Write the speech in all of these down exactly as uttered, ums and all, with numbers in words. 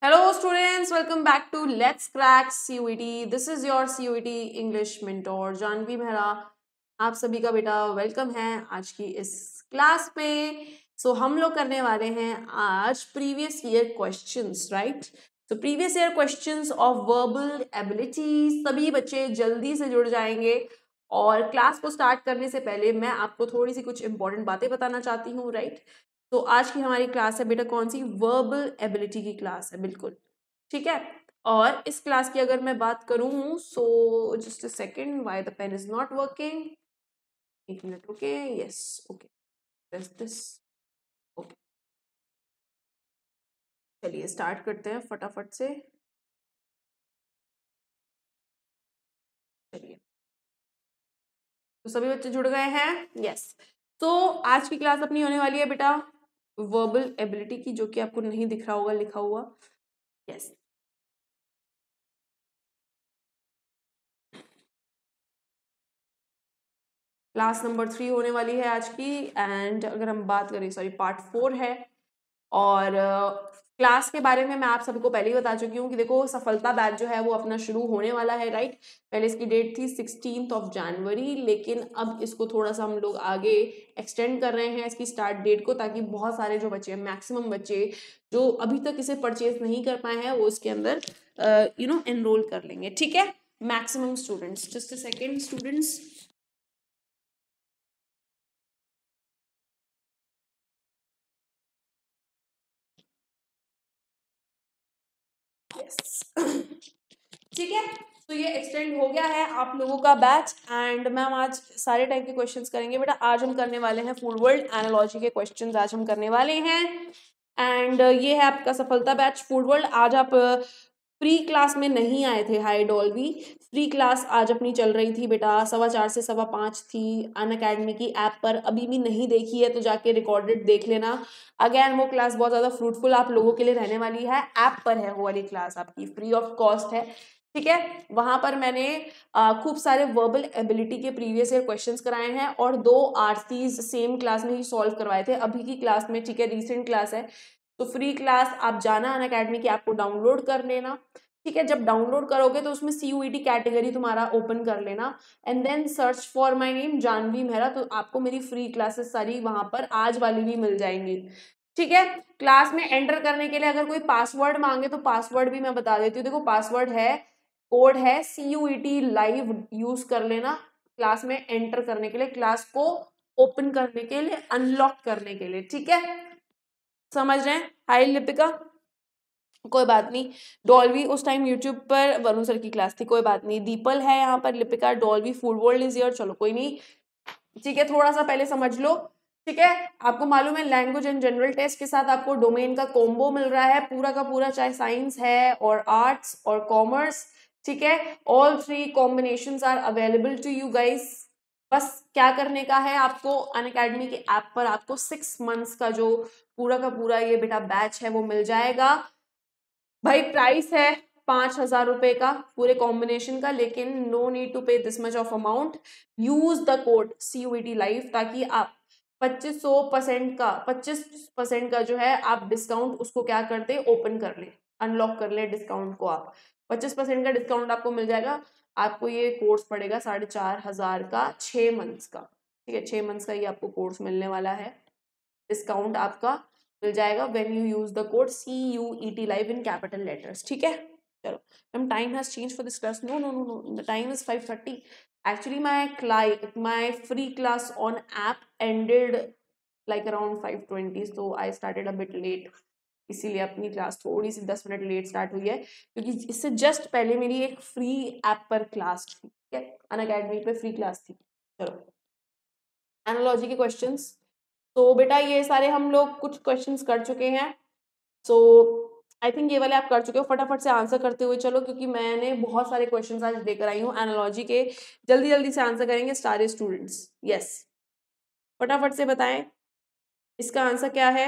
Hello students, welcome back to Let's Crack C U E T. This is your C U E T English mentor Janvi Mehra. आप सभी का बेटा welcome है आज की इस क्लास में. सो so, हम लोग करने वाले हैं आज प्रीवियस ईयर क्वेश्चंस, राइट. तो previous year questions of verbal ability. सभी बच्चे जल्दी से जुड़ जाएंगे और क्लास को स्टार्ट करने से पहले मैं आपको थोड़ी सी कुछ इंपॉर्टेंट बातें बताना चाहती हूँ, राइट. तो आज की हमारी क्लास है बेटा कौन सी, वर्बल एबिलिटी की क्लास है, बिल्कुल ठीक है. और इस क्लास की अगर मैं बात करूं, so just a second, why the pen is not working. एक minute, okay, yes, okay, this this okay. चलिए स्टार्ट करते हैं फटाफट से. चलिए, तो सभी बच्चे जुड़ गए हैं, यस. तो आज की क्लास अपनी होने वाली है बेटा वर्बल एबिलिटी की, जो कि आपको नहीं दिख रहा होगा लिखा हुआ, यस. क्लास नंबर थ्री होने वाली है आज की. एंड अगर हम बात करें, सॉरी, पार्ट फोर है. और क्लास uh, के बारे में मैं आप सबको पहले ही बता चुकी हूँ कि देखो सफलता बैच जो है वो अपना शुरू होने वाला है, राइट. पहले इसकी डेट थी सिक्सटीन्थ ऑफ जनवरी, लेकिन अब इसको थोड़ा सा हम लोग आगे एक्सटेंड कर रहे हैं इसकी स्टार्ट डेट को, ताकि बहुत सारे जो बच्चे, मैक्सिमम बच्चे जो अभी तक इसे परचेज नहीं कर पाए हैं वो इसके अंदर यू नो एनरोल कर लेंगे, ठीक है. Maximum students, just a second students. ठीक है, तो ये एक्सटेंड हो गया है आप लोगों का बैच. एंड मैम आज सारे टाइप के क्वेश्चंस करेंगे बेटा. आज हम करने वाले हैं फुल वर्ल्ड एनालॉजी के क्वेश्चंस आज हम करने वाले हैं. एंड ये है आपका सफलता बैच फुल वर्ल्ड. आज आप फ्री क्लास में नहीं आए थे, हाई डॉल्बी फ्री क्लास आज अपनी चल रही थी बेटा, सवा चार से सवा पाँच थी अन अकेडमी की ऐप पर. अभी भी नहीं देखी है तो जाके रिकॉर्डेड देख लेना. अगेन वो क्लास बहुत ज़्यादा फ्रूटफुल आप लोगों के लिए रहने वाली है. ऐप पर है वो वाली क्लास, आपकी फ्री ऑफ कॉस्ट है, ठीक है. वहां पर मैंने आ, खूब सारे वर्बल एबिलिटी के प्रीवियस ईयर क्वेश्चंस कराए हैं और दो आरसीज सेम क्लास में ही सॉल्व करवाए थे अभी की क्लास में, ठीक है. रीसेंट क्लास है तो फ्री क्लास आप जाना अन अकेडमी की ऐप को डाउनलोड कर लेना, ठीक है. जब डाउनलोड करोगे तो उसमें C U E T category तुम्हारा ओपन कर लेना and then search for my name Janvi Mehra, तो आपको मेरी फ्री क्लासेस सारी वहां पर आज वाली भी मिल जाएंगी, ठीक है. क्लास में एंटर करने के लिए अगर कोई पासवर्ड मांगे तो पासवर्ड भी मैं बता देती हूँ. देखो पासवर्ड है, कोड है C U E T live, use कर लेना क्लास में एंटर करने के लिए, क्लास को ओपन करने के लिए, अनलॉक करने के लिए, ठीक है. समझ रहे हैं. हाय लिपिका, कोई बात नहीं. डॉल्बी उस टाइम यूट्यूब पर वरुण सर की क्लास थी, कोई बात नहीं. दीपल है यहाँ पर, Lipika, Dolby full world is here, चलो कोई नहीं, ठीक है. थोड़ा सा पहले समझ लो, ठीक है. आपको मालूम है लैंग्वेज एंड जनरल टेस्ट के साथ आपको डोमेन का कॉम्बो मिल रहा है पूरा का पूरा, चाहे साइंस है और आर्ट्स और कॉमर्स, ठीक है. All three combinations are available to you guys. बस क्या करने का है आपको, अन अकेडमी के ऐप पर आपको सिक्स मंथ्स का जो पूरा का पूरा ये बेटा बैच है वो मिल जाएगा भाई. प्राइस है पांच हजार रुपए का पूरे कॉम्बिनेशन का, लेकिन no need to pay this much of amount. Use the code C U E T live, ताकि आप पच्चीस सौ परसेंट का पच्चीस परसेंट का जो है आप डिस्काउंट उसको क्या करते, ओपन कर ले, अनलॉक कर ले डिस्काउंट को. आप पच्चीस परसेंट का डिस्काउंट आपको मिल जाएगा. आपको ये कोर्स पड़ेगा साढ़े चार हजार का, छह मंथ्स का, ठीक है. छह मंथ्स का ये आपको कोर्स मिलने वाला है. डिस्काउंट आपका मिल जाएगा when you use the code C U E T live in capital letters, ठीक है. चलो, ma'am time has change for this class. No no no no, the time is five thirty. Actually my class my free class on app ended like around five twenty, so I started a bit late. इसीलिए अपनी class थोड़ी सी दस minute let start हुई है, क्योंकि इससे just पहले मेरी एक फ्री ऐप पर क्लास थी, ठीक है. अन अकेडमी पे फ्री क्लास थी. चलो, एनालॉजी के क्वेश्चंस. तो बेटा ये सारे हम लोग कुछ क्वेश्चंस कर चुके हैं. सो आई थिंक ये वाले आप कर चुके हो. फटाफट से आंसर करते हुए चलो, क्योंकि मैंने बहुत सारे क्वेश्चंस आज लेकर आई हूँ एनालॉजी के. जल्दी जल्दी से आंसर करेंगे सारे स्टूडेंट्स, यस. फटाफट से बताएं इसका आंसर क्या है.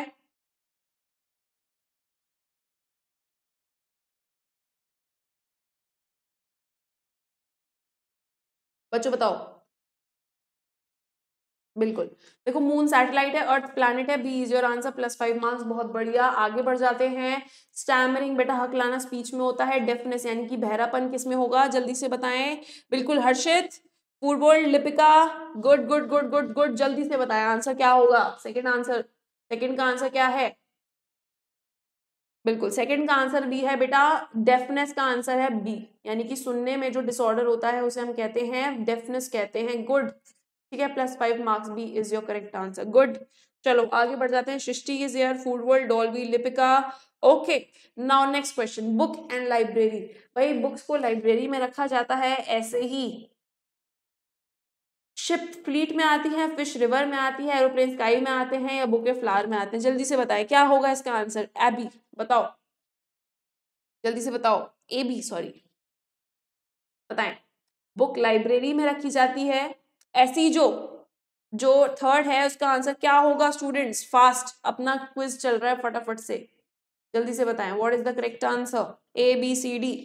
बच्चों बताओ. बिल्कुल। देखो मून सैटेलाइट है, अर्थ प्लैनेट है, B is your answer, plus five marks, बहुत बढ़िया। आगे बढ़ जाते हैं। स्टैमरिंग बेटा हकलाना स्पीच में होता है, डेफनेस यानी कि बहरापन किस में होगा, जल्दी से बताएं। बिल्कुल Harshit, football, Lipika, good good good good good, जल्दी से बताएं आंसर क्या होगा। सेकंड आंसर, सेकंड का आंसर क्या है? बिल्कुल सेकंड का आंसर बी है बेटा, डेफनेस का आंसर है बी, यानी कि सुनने में जो डिसऑर्डर होता है उसे हम कहते हैं डेफनेस कहते हैं। गुड, ठीक है, plus five marks, B is your correct answer. Good, चलो आगे बढ़ जाते हैं। Srishti is here, food world, Dolvi, Lipika, okay. Now next question, book and library. भाई बुक्स को लाइब्रेरी में रखा जाता है, ऐसे ही शिप फ्लीट में आती है, फिश रिवर में आती है, एरोप्लेन स्काई में आते हैं, या बुके फ्लावर में आते हैं, जल्दी से बताएं क्या होगा इसका आंसर। एबी बताओ, जल्दी से बताओ, ए बी सॉरी बताएं। बुक लाइब्रेरी में रखी जाती है, ऐसी जो जो थर्ड है उसका आंसर क्या होगा स्टूडेंट्स, फास्ट, अपना क्विज चल रहा है फटाफट से, जल्दी से बताएं what is the correct answer, A B C D.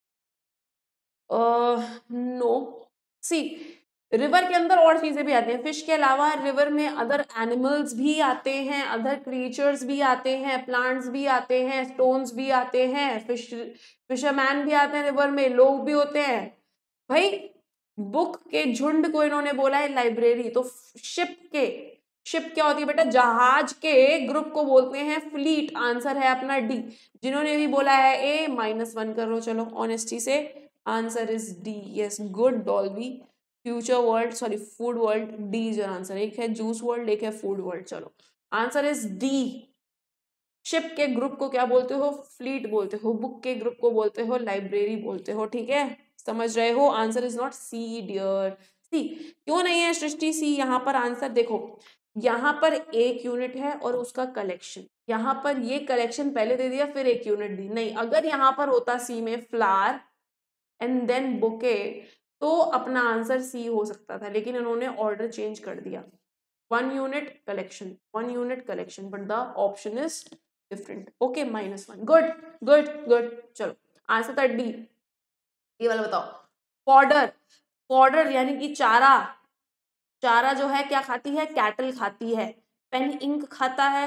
No, C river के अंदर और चीजें भी आती हैं, फिश के अलावा रिवर में अदर एनिमल्स भी आते हैं, अदर क्रिएचर्स भी आते हैं, प्लांट्स भी आते हैं, स्टोन्स भी आते हैं, फिश फिशरमैन भी आते हैं रिवर में, लोग भी होते हैं। भाई बुक के झुंड को इन्होंने बोला है लाइब्रेरी, तो शिप के, शिप क्या होती है बेटा, जहाज के ग्रुप को बोलते हैं फ्लीट, आंसर है अपना डी। जिन्होंने भी बोला है ए, माइनस वन करो चलो ऑनेस्टी से, answer is D, yes good Dolvi. Future world sorry food world, D is your answer, एक है जूस वर्ल्ड एक है फूड वर्ल्ड, चलो आंसर इज डी। शिप के ग्रुप को क्या बोलते हो, फ्लीट बोलते हो, बुक के ग्रुप को बोलते हो लाइब्रेरी बोलते हो, ठीक है, समझ रहे हो। Answer is not C dear, C क्यों नहीं है सृष्टि सी, यहाँ पर आंसर देखो, यहाँ पर एक यूनिट है और उसका कलेक्शन, यहाँ पर ये कलेक्शन पहले दे दिया फिर एक यूनिट दी, नहीं अगर यहाँ पर होता सी में फ्लावर एंड देन बुके तो अपना आंसर सी हो सकता था, लेकिन इन्होंने ऑर्डर चेंज कर दिया, one unit collection, one unit collection, but the option is different, okay minus one, good good good. चलो आंसर था डी, ये वाला बताओ। फॉडर, फॉडर यानी कि चारा, चारा जो है क्या खाती है, कैटल खाती है। पेन इंक खाता है,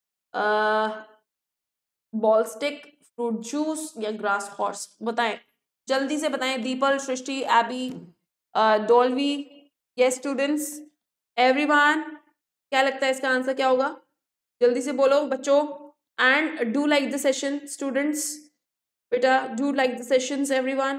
बॉल स्टिक, फ्रूट जूस, या ग्रास हॉर्स, बताएं जल्दी से बताएं। दीपल, सृष्टि, एबी, डॉल्वी, ये स्टूडेंट्स, एवरीवन, क्या लगता है इसका आंसर क्या होगा, जल्दी से बोलो बच्चों। And do like the session students, बेटा do like the sessions everyone.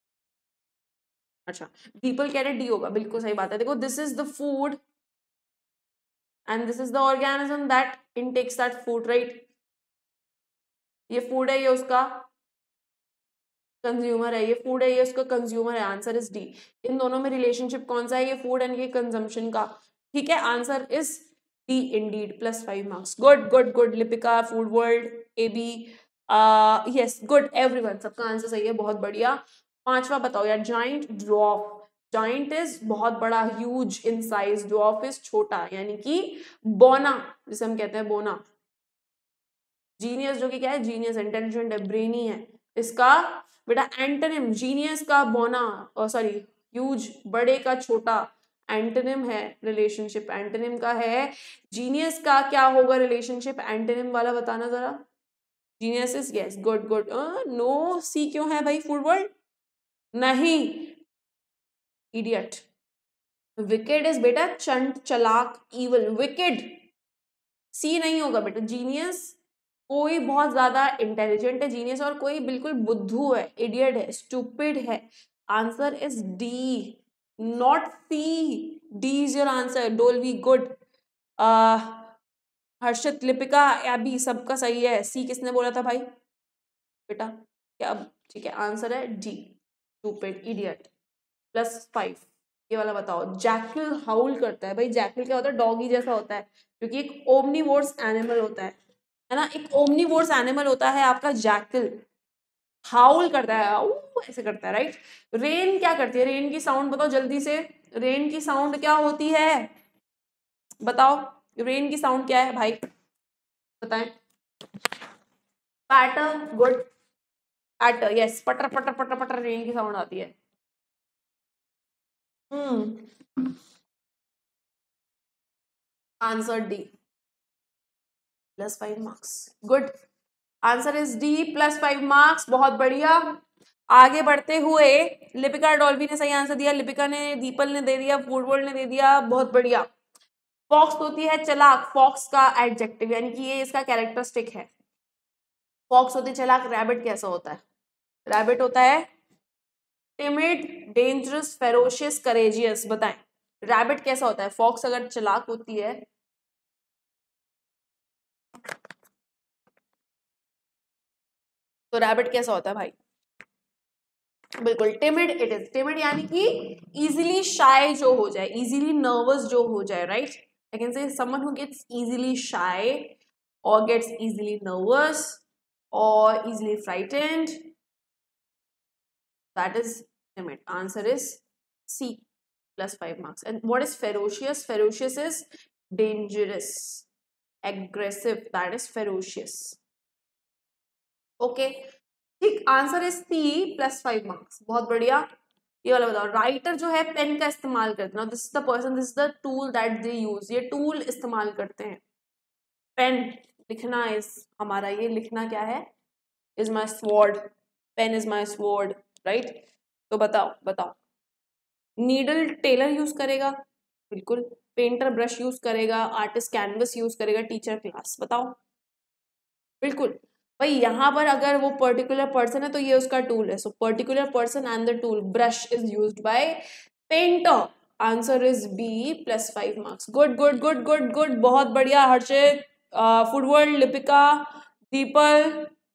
अच्छा दीपल कह रहे डी होगा, बिल्कुल सही बात है। देखो this is the food and this is the organism that intakes that food, right, ये फूड है ये उसका कंज्यूमर है, ये फूड है ये उसका कंज्यूमर है, आंसर इज डी। इन दोनों में रिलेशनशिप कौन सा है, ये फूड एंड ये कंजम्पशन का, ठीक है, answer is D indeed, plus five marks, good good good. Lipika, food world, A B, yes good everyone, सबका आंसर सही है, बहुत बढ़िया। पांचवा बताओ यार, जाइंट ड्वार्फ, जाइंट इज बहुत बड़ा, huge in size, dwarf is छोटा, यानी कि बोना जिसे हम कहते हैं बोना। जीनियस जो कि क्या है, जीनियस इंटेलिजेंट है, ब्रेनी है, इसका बेटा एंटोनिम, जीनियस का बोना, सॉरी ह्यूज बड़े का छोटा, एंटोनिम है रिलेशनशिप, एंटोनिम का है, जीनियस का क्या होगा रिलेशनशिप, एंटोनिम वाला बताना जरा। Genius is yes good good, no C क्यों है भाई, फूड वर्ल्ड नहीं, इडियट। विकेड इज बेटा चंट, चलाक, इवल, विकेड, सी नहीं होगा बेटा। जीनियस कोई बहुत ज्यादा इंटेलिजेंट है जीनियस, और कोई बिल्कुल बुद्धू है, इडियट है, स्टूपिड है, answer is D not C, D is your answer. Dolvi good, Harshit, Lipika, AB, सबका सही है, सी किसने बोला था भाई बेटा, क्या, ठीक है आंसर है D, stupid, idiot, plus five. ये वाला बताओ, जैकल हाउल करता है, भाई जैकल क्या होता है, डॉगी जैसा होता है, क्योंकि एक ओमनीवोर्स एनिमल होता है है ना, एक ओमनीवोर्स एनिमल होता है आपका जैकल, हाउल करता है, आऊ ऐसे करता है, राइट। रेन क्या करती है, रेन की साउंड बताओ जल्दी से, रेन की साउंड क्या होती है बताओ, रेन की साउंड क्या है भाई बताएं। पैटर, गुड, पैटर, यस, पटर पटर पटर पटर रेन की साउंड आती है। Hmm answer D plus five marks. Good, answer is D plus five marks. बहुत बढ़िया। आगे बढ़ते हुए लिपिका डॉल्बी ने सही आंसर दिया, लिपिका ने, दीपल ने दे दिया, फूडवर्ल्ड ने दे दिया। बहुत बढ़िया। फॉक्स होती है चलाक, फॉक्स का एडजेक्टिव यानी कि ये इसका कैरेक्टरिस्टिक है। फॉक्स होती है चलाक। रैबिट कैसा होता है? रैबिट होता है टिमिड, डेंजरस, फेरोशियस, करेजियस। बताएं रैबिट कैसा होता है? फॉक्स अगर चलाक होती है तो रैबिट कैसा होता है भाई? बिल्कुल टिमिड इट इज। टिमिड यानी कि इजीली शाय जो हो जाए, इजीली नर्वस जो हो जाए, right? I can say someone who gets easily shy or gets easily nervous or easily frightened, that is timid. Answer is C plus five marks. And what is ferocious? Ferocious is dangerous, aggressive, that is ferocious. Okay, ठीक, answer is C plus five marks. बहुत बढ़िया। ये वाला बताओ, writer जो है pen का इस्तेमाल करते हैं, this is the person, this is the tool that they use. ये टूल इस्तेमाल करते हैं, पेन लिखना इज हमारा, ये लिखना क्या है? Is my sword, pen is my sword, right? तो बताओ बताओ, नीडल टेलर यूज करेगा, बिल्कुल। पेंटर ब्रश यूज करेगा, आर्टिस्ट कैनवस यूज करेगा, टीचर क्लास। बताओ, बिल्कुल भाई। यहाँ पर अगर वो पर्टिकुलर पर्सन है तो ये उसका टूल है, so particular person and the tool brush is used by painter. Answer is B plus five marks. Good good good good good, बहुत बढ़िया। हर्षित, फूडवर्ल्ड, लिपिका, दीपल,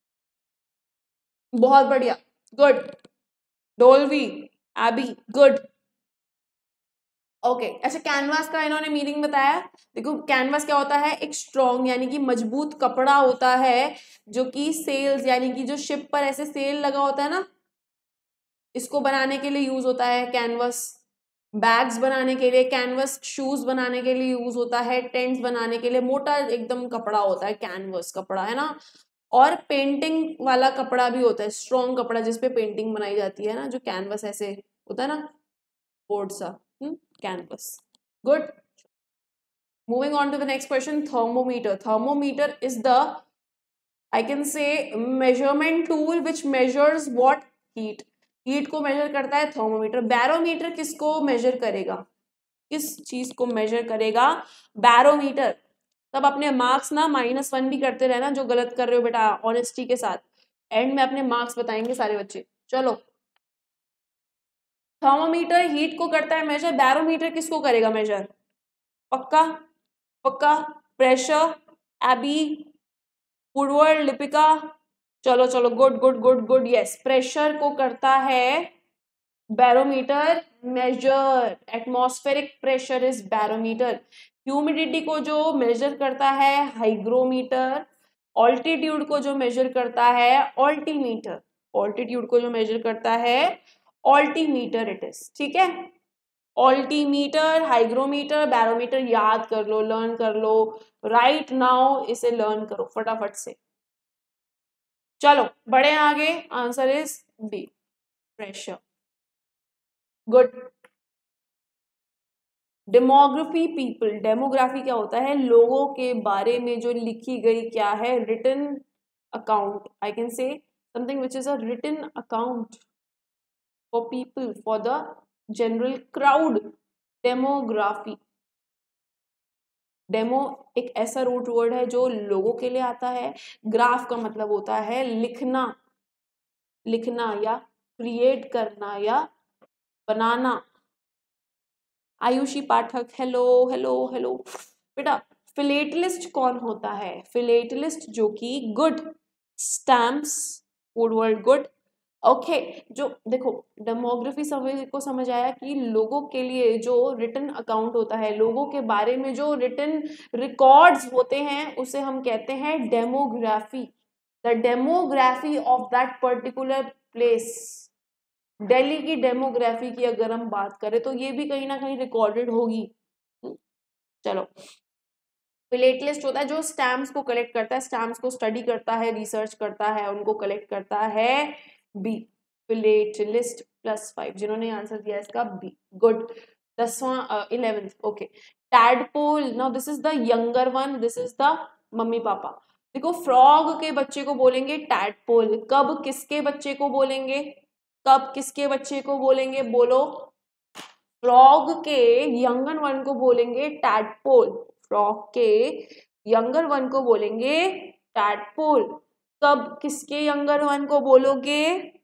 बहुत बढ़िया। Good, Dolvi, AB, good. Okay okay. अच्छा, कैनवास का इन्होंने मीनिंग बताया। देखो कैनवास क्या होता है? एक स्ट्रॉन्ग यानी कि मजबूत कपड़ा होता है जो कि सेल्स यानी कि जो शिप पर ऐसे सेल लगा होता है ना, इसको बनाने के लिए यूज होता है कैनवास। बैग्स बनाने के लिए कैनवास, शूज बनाने के लिए यूज होता है, टेंट्स बनाने के लिए मोटा एकदम कपड़ा होता है, कैनवास कपड़ा, है ना। और पेंटिंग वाला कपड़ा भी होता है, स्ट्रॉन्ग कपड़ा जिसपे पेंटिंग बनाई जाती है ना, जो कैनवास ऐसे होता है ना, बोर्ड सा, canvas. Good, moving on to the next question. Thermometer. Thermometer is the, I can say, measurement tool which measures what? Heat. Heat को मेजर करता है थर्मोमीटर। बैरोमीटर किसको मेजर करेगा? किस चीज को मेजर करेगा? बैरोमीटर। तब अपने मार्क्स ना माइनस वन भी करते रहना जो गलत कर रहे हो बेटा, ऑनेस्टी के साथ। एंड में अपने मार्क्स बताएंगे सारे बच्चे। चलो, थर्मोमीटर हीट को करता है मेजर, बैरोमीटर किसको करेगा मेजर? पक्का पक्का? प्रेशर, एबी, फूडवर्ल्ड, लिपिका, चलो चलो, good good good good, yes. Pressure को करता है barometer measure. Atmospheric pressure is barometer. Humidity को जो मेजर करता है हाइग्रोमीटर। ऑल्टीट्यूड को जो मेजर करता है ऑल्टीमीटर। ऑल्टीट्यूड को जो मेजर करता है ऑल्टीमीटर इट इज, ठीक है। ऑल्टीमीटर, हाइग्रोमीटर, बैरोमीटर याद कर लो, लर्न कर लो राइट नाउ, इसे लर्न करो फटाफट से। चलो बढ़े आगे। Answer is D, pressure. Good. Demography, people. Demography क्या होता है? लोगों के बारे में जो लिखी गई क्या है? Written account. I can say something which is a written account for people, for the general crowd. Demography. Demo एक ऐसा रूट वर्ड है जो लोगों के लिए आता है। ग्राफ का मतलब होता है लिखना, लिखना या क्रिएट करना या बनाना। Ayushi Pathak, hello hello hello बेटा। फिलेटलिस्ट कौन होता है? फिलेटलिस्ट जो कि good stamps, wood word good. Okay, जो देखो डेमोग्राफी समझ को समझ आया कि लोगों के लिए जो रिटन अकाउंट होता है, लोगों के बारे में जो रिटन रिकॉर्ड्स होते हैं उसे हम कहते हैं demography. The demography of that particular place. Delhi की डेमोग्राफी की अगर हम बात करें तो ये भी कहीं ना कहीं रिकॉर्डेड होगी। चलो, फिलेटलिस्ट होता है जो स्टैम्प्स को कलेक्ट करता है, स्टैम्प्स को स्टडी करता है, रिसर्च करता है, उनको कलेक्ट करता है। B, philatelist plus five. जिन्होंने आंसर दिया इसका बी, गुड। दसवां eleventh okay. Tadpole, now this is the younger one, this is the mummy papa. देखो फ्रॉग के बच्चे को बोलेंगे टैडपोल, कब किसके बच्चे को बोलेंगे, कब किसके बच्चे को बोलेंगे, बोलो। फ्रॉग के यंगर वन को बोलेंगे टैडपोल, फ्रॉग के यंगर वन को बोलेंगे टैडपोल। कब किसके यंगर वन को बोलोगे?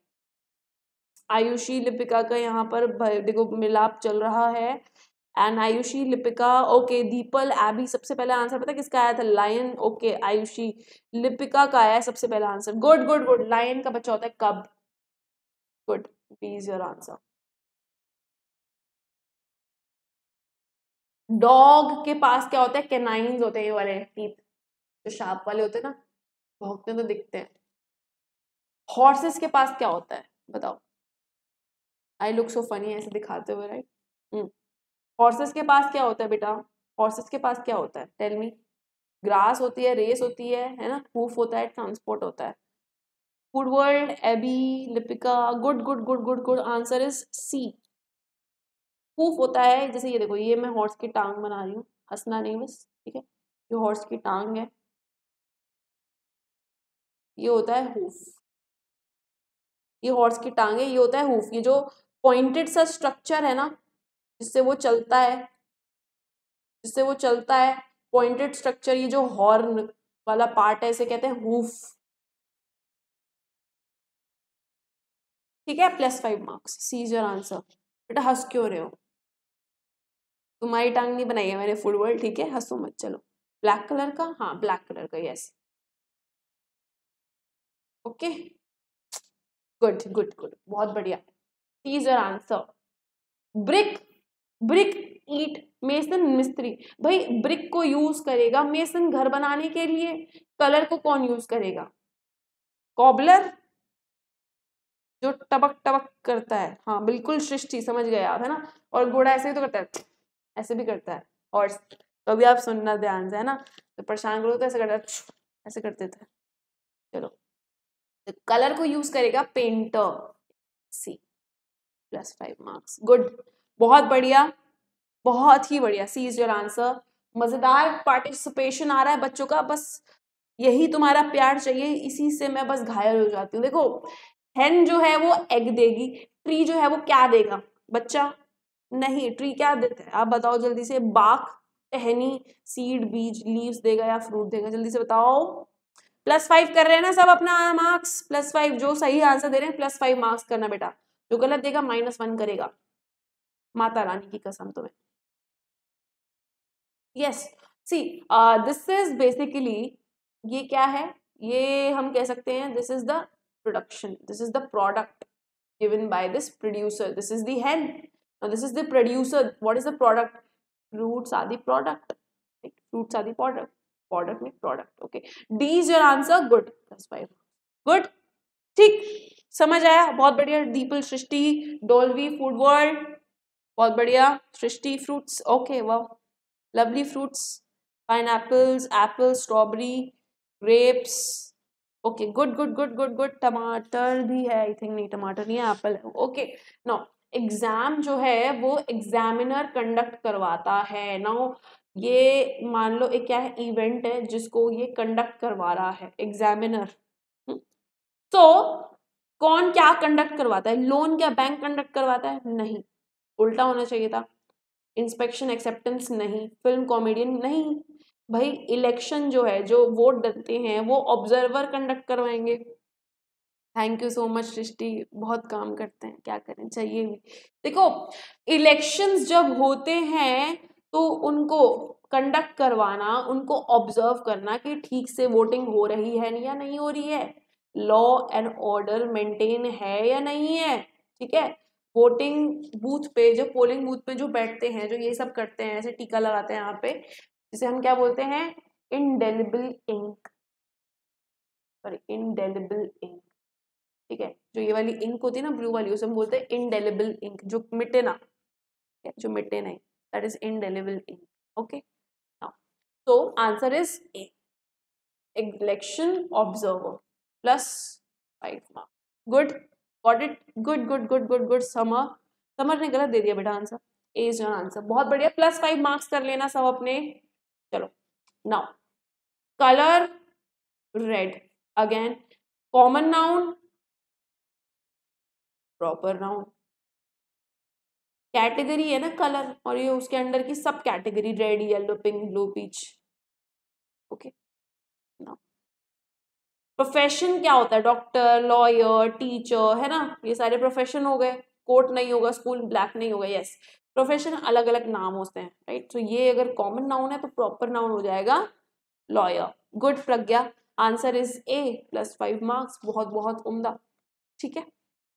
आयुषी लिपिका का यहाँ पर देखो मिलाप चल रहा है। And Ayushi Lipika okay, Deepal AB, सबसे पहला आंसर पता किसका आया था? लायन। ओके आयुषी लिपिका का आया सबसे पहला answer. Good good good, lion का बच्चा होता है कब। Good, B is your answer. Dog के पास क्या होता है? कैनाइन्स होते हैं, ये वाले टीथ जो शार्प वाले होते हैं ना, भौंकते तो दिखते हैं। हॉर्सेस के पास क्या होता है बताओ? आई लुक सो फनी ऐसे दिखाते हुए, राइट? हम्म हॉर्सेस के पास क्या होता है बेटा? हॉर्सेस के पास क्या होता है? Tell me. ग्रास होती है, रेस होती है है ना, हूफ होता है, ट्रांसपोर्ट होता है। Food world, AB, Lipika, good good good good good, answer is C. Hoof होता है, जैसे ये देखो, ये मैं हॉर्स की टांग बना रही हूँ, हंसना नहीं बस, ठीक है। ये हॉर्स की टांग है, ये होता है हूफ। ये हॉर्स की टांग है, ये होता है हूफ। ये जो पॉइंटेड सा स्ट्रक्चर है ना, जिससे वो चलता है, जिससे वो चलता है, पॉइंटेड स्ट्रक्चर, ये जो हॉर्न वाला पार्ट है, इसे कहते हैं हूफ। ठीक है, plus five marks, C is your answer. बेटा हंस क्यों रहे हो? तुम्हारी टांग नहीं बनाई है मैंने फुल वर्ल्ड, ठीक है, हंसो मत। चलो, ब्लैक कलर का, हाँ ब्लैक कलर का, yes. Okay, good good good, बहुत बढ़िया। C is your answer. Brick, brick ईट मेसन, मिस्त्री। भाई ब्रिक को यूज करेगा मेसन घर बनाने के लिए, कलर को कौन यूज करेगा? कॉबलर, जो टबक टबक करता है। हाँ बिल्कुल सृष्टि, समझ गए आप, है ना। और घोड़ा ऐसे ही तो करता है, ऐसे भी करता है। और तो अभी आप सुनना ध्यान से, है ना, तो परेशान करो तो ऐसे करता है, ऐसे करते थे। चलो, तो कलर को यूज करेगा painter, C, plus five marks. Good, बहुत बढ़िया, बहुत ही बढ़िया, सी इज योर आंसर। मजेदार पार्टिसिपेशन आ रहा है बच्चों का, बस यही तुम्हारा प्यार चाहिए, इसी से मैं बस घायल हो जाती हूँ। देखो हेन जो है वो एग देगी, ट्री जो है वो क्या देगा बच्चा? नहीं, ट्री क्या देता है आप बताओ जल्दी से? बाक, टहनी, सीड, बीज, लीव्स देगा या फ्रूट देगा? जल्दी से बताओ। प्लस फाइव कर रहे हैं ना सब अपना मार्क्स? प्लस फाइव, जो सही आंसर दे रहे हैं प्लस फाइव मार्क्स करना बेटा, जो गलत देगा माइनस वन करेगा, माता रानी की कसम तुम्हें। Yes, C this is basically, ये क्या है? ये हम कह सकते हैं this is the production, this is the product given by this producer, this is the hen, now this is the producer, what is the product? Fruits are the product, right? Fruits are the product, product में product, okay, D is your answer, good, plus five, good, ठीक, समझ आया, बहुत बढ़िया। Deepal, Srishti, Dolvi, food world, बहुत बढ़िया। Srishti fruits, okay, वाह, lovely fruits, pineapples, apple, strawberry, grapes, okay, good good good good good. टमाटर भी है आई थिंक, नहीं टमाटर नहीं है, एप्पल है, ओके। नो, एग्जाम जो है वो एग्जामिनर कंडक्ट करवाता है। नाउ ये मान लो एक क्या है, इवेंट है जिसको ये कंडक्ट करवा रहा है एग्जामिनर। तो कौन क्या कंडक्ट करवाता है? लोन क्या बैंक कंडक्ट करवाता है? नहीं, उल्टा होना चाहिए था। इंस्पेक्शन एक्सेप्टेंस नहीं, फिल्म कॉमेडियन नहीं, भाई इलेक्शन जो है, जो वोट डलते हैं वो ऑब्जर्वर कंडक्ट करवाएंगे। Thank you so much Srishti, बहुत काम करते हैं, क्या करें, चाहिए भी। देखो इलेक्शंस जब होते हैं तो उनको कंडक्ट करवाना, उनको ऑब्जर्व करना कि ठीक से वोटिंग हो रही है या नहीं हो रही है, लॉ एंड ऑर्डर मेंटेन है या नहीं है, ठीक है। वोटिंग बूथ पे, जो पोलिंग बूथ पे जो बैठते हैं, जो ये सब करते हैं, ऐसे टीका लगाते हैं यहाँ पे, जिसे हम क्या बोलते हैं? Indelible ink, sorry indelible ink, ठीक है। जो ये वाली इंक होती है ना ब्लू वाली, उसे हम बोलते हैं इंडेलिबल इंक, जो मिटे ना, जो मिटे नहीं, that is indelible ink, okay. so answer is A, election observer, plus five marks, good, got it, good good good good good। Samar, Samar ने गलत दे दिया बेटा answer, A is your answer. बहुत बढ़िया, प्लस फाइव मार्क्स कर लेना सब अपने। चलो now colour red, again common noun, proper noun, category है ना कलर, और ये उसके अंडर की सब category, red, yellow, pink, blue, peach. Okay, profession क्या होता है? डॉक्टर, लॉयर, टीचर, है ना, ये सारे प्रोफेशन हो गए। कोट नहीं होगा, स्कूल ब्लैक नहीं होगा, यस। प्रोफेशन अलग अलग नाम होते हैं, राइट। तो ये अगर कॉमन नाउन है तो प्रॉपर नाउन हो जाएगा lawyer. Good Pragya, answer is A, plus five marks, बहुत बहुत उम्दा। ठीक है,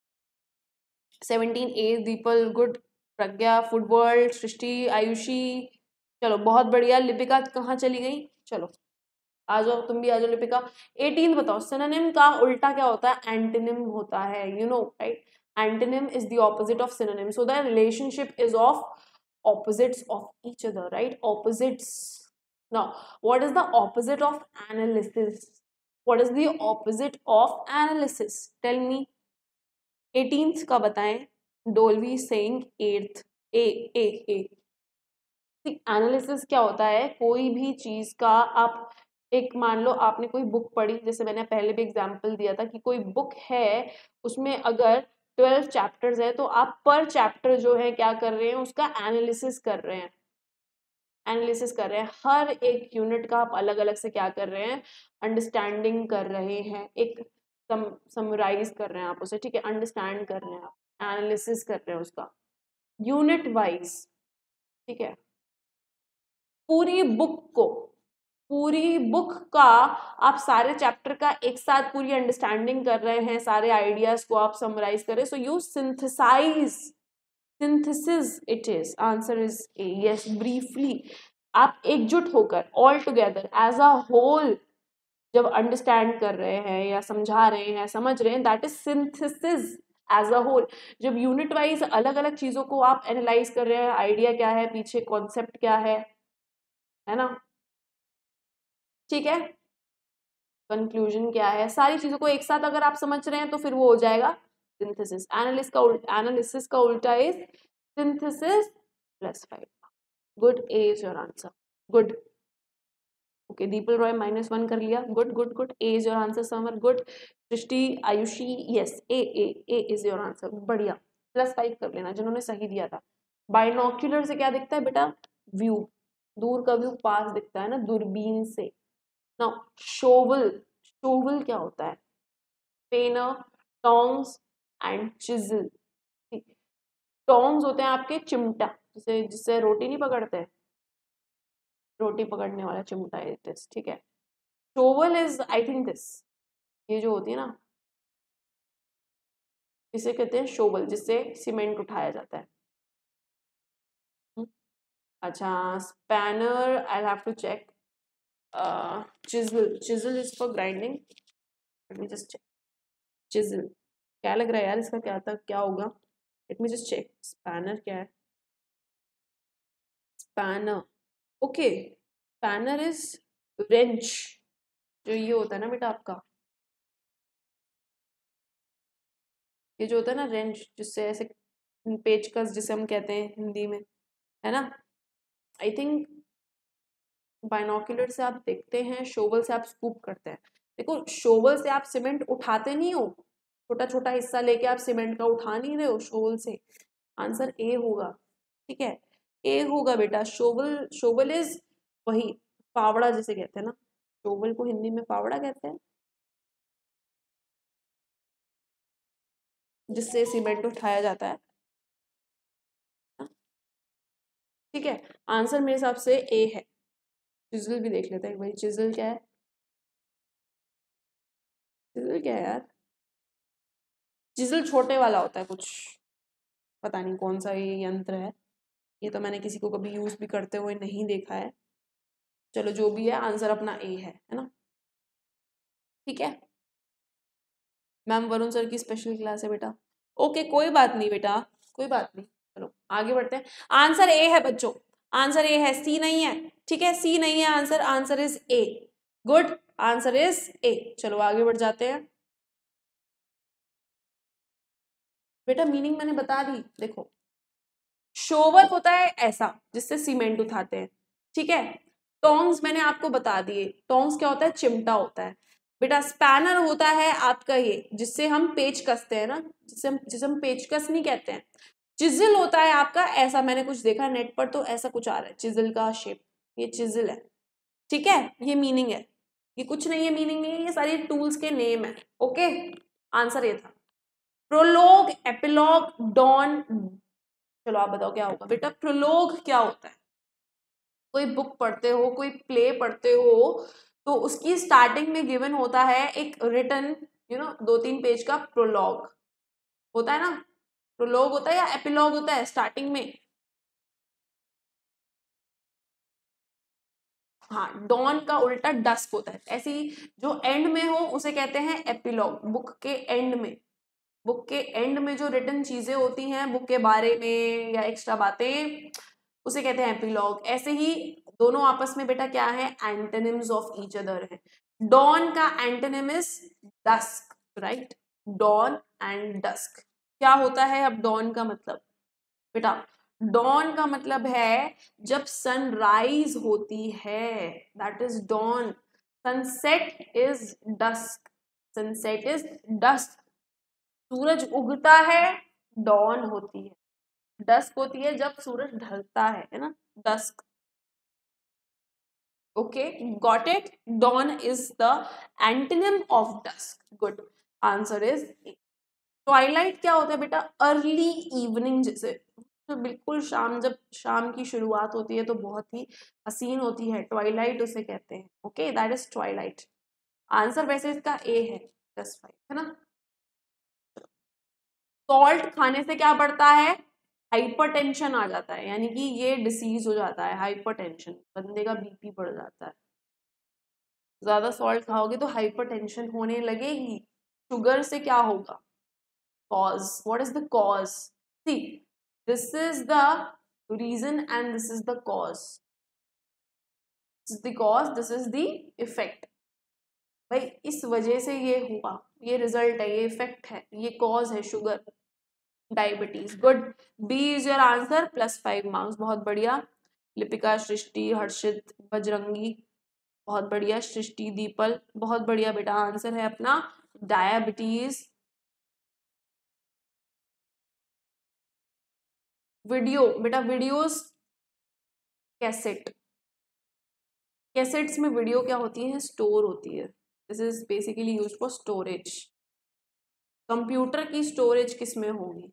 seventeen A Deepal, good Pragya, football, Srishti, Ayushi, चलो बहुत बढ़िया। लिपिका कहाँ चली गई? चलो आ जाओ, तुम भी आ जाओ लिपिका। एटीन बताओ, सिनोनिम का उल्टा क्या होता है? एंटोनिम होता है, you know right. Antonym is the opposite of synonym, so the relationship is of opposites of each other, right? Opposites. Now what is the opposite of analysis? What is the opposite of analysis? Tell me. eighteenth का बताएं। Dolvi saying eighth, A A A analysis क्या होता है? कोई भी चीज का आप एक, मान लो आपने कोई बुक पढ़ी, जैसे मैंने पहले भी एग्जांपल दिया था कि कोई बुक है, उसमें अगर ट्वेल्व चैप्टर्स है तो आप पर चैप्टर जो है क्या कर रहे हैं? उसका एनालिसिस कर रहे हैं, एनालिसिस कर रहे हैं। हर एक यूनिट का आप अलग अलग से क्या कर रहे हैं? अंडरस्टैंडिंग कर रहे हैं, एक सम समराइज कर रहे हैं आप उसे, ठीक है, अंडरस्टैंड कर रहे हैं आप, एनालिसिस कर रहे हैं उसका यूनिट वाइज, ठीक है। पूरी बुक को, पूरी बुक का आप सारे चैप्टर का एक साथ पूरी अंडरस्टैंडिंग कर रहे हैं, सारे आइडियाज को आप समराइज कर रहे हैं, so you synthesize, synthesis it is, answer is A, yes. Briefly आप एकजुट होकर, all together as a whole जब अंडरस्टैंड कर रहे हैं या समझा रहे हैं, समझ रहे हैं, that is synthesis as a whole. जब यूनिट वाइज अलग अलग चीजों को आप एनालाइज कर रहे हैं, आइडिया क्या है पीछे, कॉन्सेप्ट क्या है है ना, ठीक है, कंक्लूजन क्या है, सारी चीजों को एक साथ अगर आप समझ रहे हैं तो फिर वो हो जाएगा सिंथेसिस। एनालिस का उल्टा, एनालिसिस का उल्टा is synthesis, plus five. Good, A is your answer, good. Okay, Deepal Roy minus one कर लिया, good good good, A is your answer. Samar, good. Srishti, Ayushi, yes, A A A is your answer, बढ़िया, प्लस फाइव कर लेना जिन्होंने सही दिया था। बाइनोक्यूलर से क्या दिखता है बेटा? व्यू, दूर का व्यू पास दिखता है ना, दूरबीन से। नाउ शोवल, शोवल क्या होता है? Spanner, tongs and chisel. Tongs होते हैं आपके चिमटा, जिसे जिससे रोटी नहीं पकड़ते हैं, रोटी पकड़ने वाला चिमटा है दिस, ठीक है। Shovel is I think this, ये जो होती है ना, इसे कहते हैं शोवल, जिससे सीमेंट उठाया जाता है। अच्छा, spanner, I have to check. Chisel, chisel is for grinding, let me just check. Chisel क्या लग रहा है यार, इसका क्या था, क्या होगा? Let me just check, spanner क्या है? Spanner, okay, spanner is wrench, जो ये होता है ना बेटा आपका, ये जो होता है ना रेंच, जिससे ऐसे पेचकस जिसे हम कहते हैं हिंदी में, है ना। आई थिंक बाइनोक्यूलर से आप देखते हैं, शोवल से आप स्कूप करते हैं। देखो, शोवल से आप सीमेंट उठाते नहीं हो, छोटा छोटा हिस्सा लेके आप सीमेंट का उठा नहीं रहे हो शोवल से। आंसर ए होगा, ठीक है, ए होगा बेटा। शोवल, शोवल इज वही फावड़ा जिसे कहते हैं ना, शोवल को हिंदी में फावड़ा कहते हैं, जिससे सीमेंट उठाया जाता है, ठीक है। आंसर मेरे हिसाब से ए है। चिजल भी देख लेते हैं भाई, चिजल क्या है? चिजल क्या है यार? चिजल छोटे वाला होता है कुछ, पता नहीं कौन सा ये यंत्र है, ये तो मैंने किसी को कभी यूज भी करते हुए नहीं देखा है। चलो जो भी है, आंसर अपना ए है, है ना, ठीक है। मैम वरुण सर की स्पेशल क्लास है बेटा, ओके कोई बात नहीं बेटा, कोई बात नहीं, चलो आगे बढ़ते हैं। आंसर ए है बच्चों, आंसर ए है, सी नहीं है, ठीक है, सी नहीं है answer, answer is A, good, answer is A. चलो आगे बढ़ जाते हैं बेटा, मीनिंग मैंने बता दी, देखो शोवल होता है ऐसा जिससे सीमेंट उठाते हैं, ठीक है। टोंग्स मैंने आपको बता दिए, टोंग्स क्या होता है, चिमटा होता है बेटा। स्पैनर होता है आपका ये जिससे हम पेच कसते हैं ना, जिससे हम जिसे हम पेचकस नहीं कहते हैं। चिजिल होता है आपका ऐसा, मैंने कुछ देखा नेट पर तो ऐसा कुछ आ रहा है चिजिल का शेप, ये चिजिल है, ठीक है। ये मीनिंग है, ये कुछ नहीं है, मीनिंग नहीं है, ये सारी टूल्स के नेम है। ओके, आंसर ये था। प्रोलोग, एपिलॉग, डॉन, चलो आप बताओ क्या होगा बेटा। प्रोलोग क्या होता है, कोई बुक पढ़ते हो, कोई प्ले पढ़ते हो, तो उसकी स्टार्टिंग में गिवन होता है एक रिटन, यू नो, दो तीन पेज का प्रोलॉग होता है ना। प्रोलॉग होता है या एपिलॉग होता है स्टार्टिंग में? हाँ, डॉन का उल्टा डस्क होता है। ऐसे ही जो एंड में हो उसे कहते हैं एपिलॉग। बुक के एंड में, बुक के एंड में जो रिटन चीजें होती हैं बुक के बारे में या एक्स्ट्रा बातें, उसे कहते हैं एपिलॉग। ऐसे ही दोनों आपस में बेटा क्या है, एंटोनिम्स ऑफ ईच अदर है। डॉन का antonym is dusk, right. Dawn and dusk क्या होता है अब डॉन का मतलब बेटा? डॉन का मतलब है जब सनराइज होती है, that is dawn. Sunset is dusk, sunset is dusk. सूरज उगता है, डॉन होती है। डस्क होती है जब सूरज ढलता है है ना, dusk. Okay, got it. Dawn is the antonym of dusk. Good, answer is twilight क्या होता है बेटा? अर्ली इवनिंग, जैसे तो बिल्कुल शाम, जब शाम की शुरुआत होती है तो बहुत ही हसीन होती है, ट्वाइलाइट उसे कहते हैं। Okay, that is twilight. Answer वैसे इसका ए है, प्लस फाइव है ना। सॉल्ट खाने से क्या बढ़ता है? हाइपरटेंशन आ जाता है, यानी कि ये डिसीज हो जाता है हाइपरटेंशन, बंदे का बीपी बढ़ जाता है। ज्यादा सॉल्ट खाओगे तो हाइपरटेंशन होने लगेगी। शुगर से क्या होगा? Cause, what is the cause? See, this is the reason and this is the cause. This is the cause, this is the effect. भाई इस वजह से ये हुआ, ये रिजल्ट है, ये इफेक्ट है, ये कॉज है sugar, diabetes. Good, B is your answer, plus five marks, बहुत बढ़िया। लिपिका, सृष्टि, हर्षित, बजरंगी, बहुत बढ़िया। सृष्टि, दीपल, बहुत बढ़िया बेटा। आंसर है अपना डायबिटीज। वीडियो बेटा, वीडियोस, कैसेट, कैसेट्स में वीडियो क्या होती है? स्टोर होती है। This is basically used for storage. Computer की स्टोरेज किस में होगी?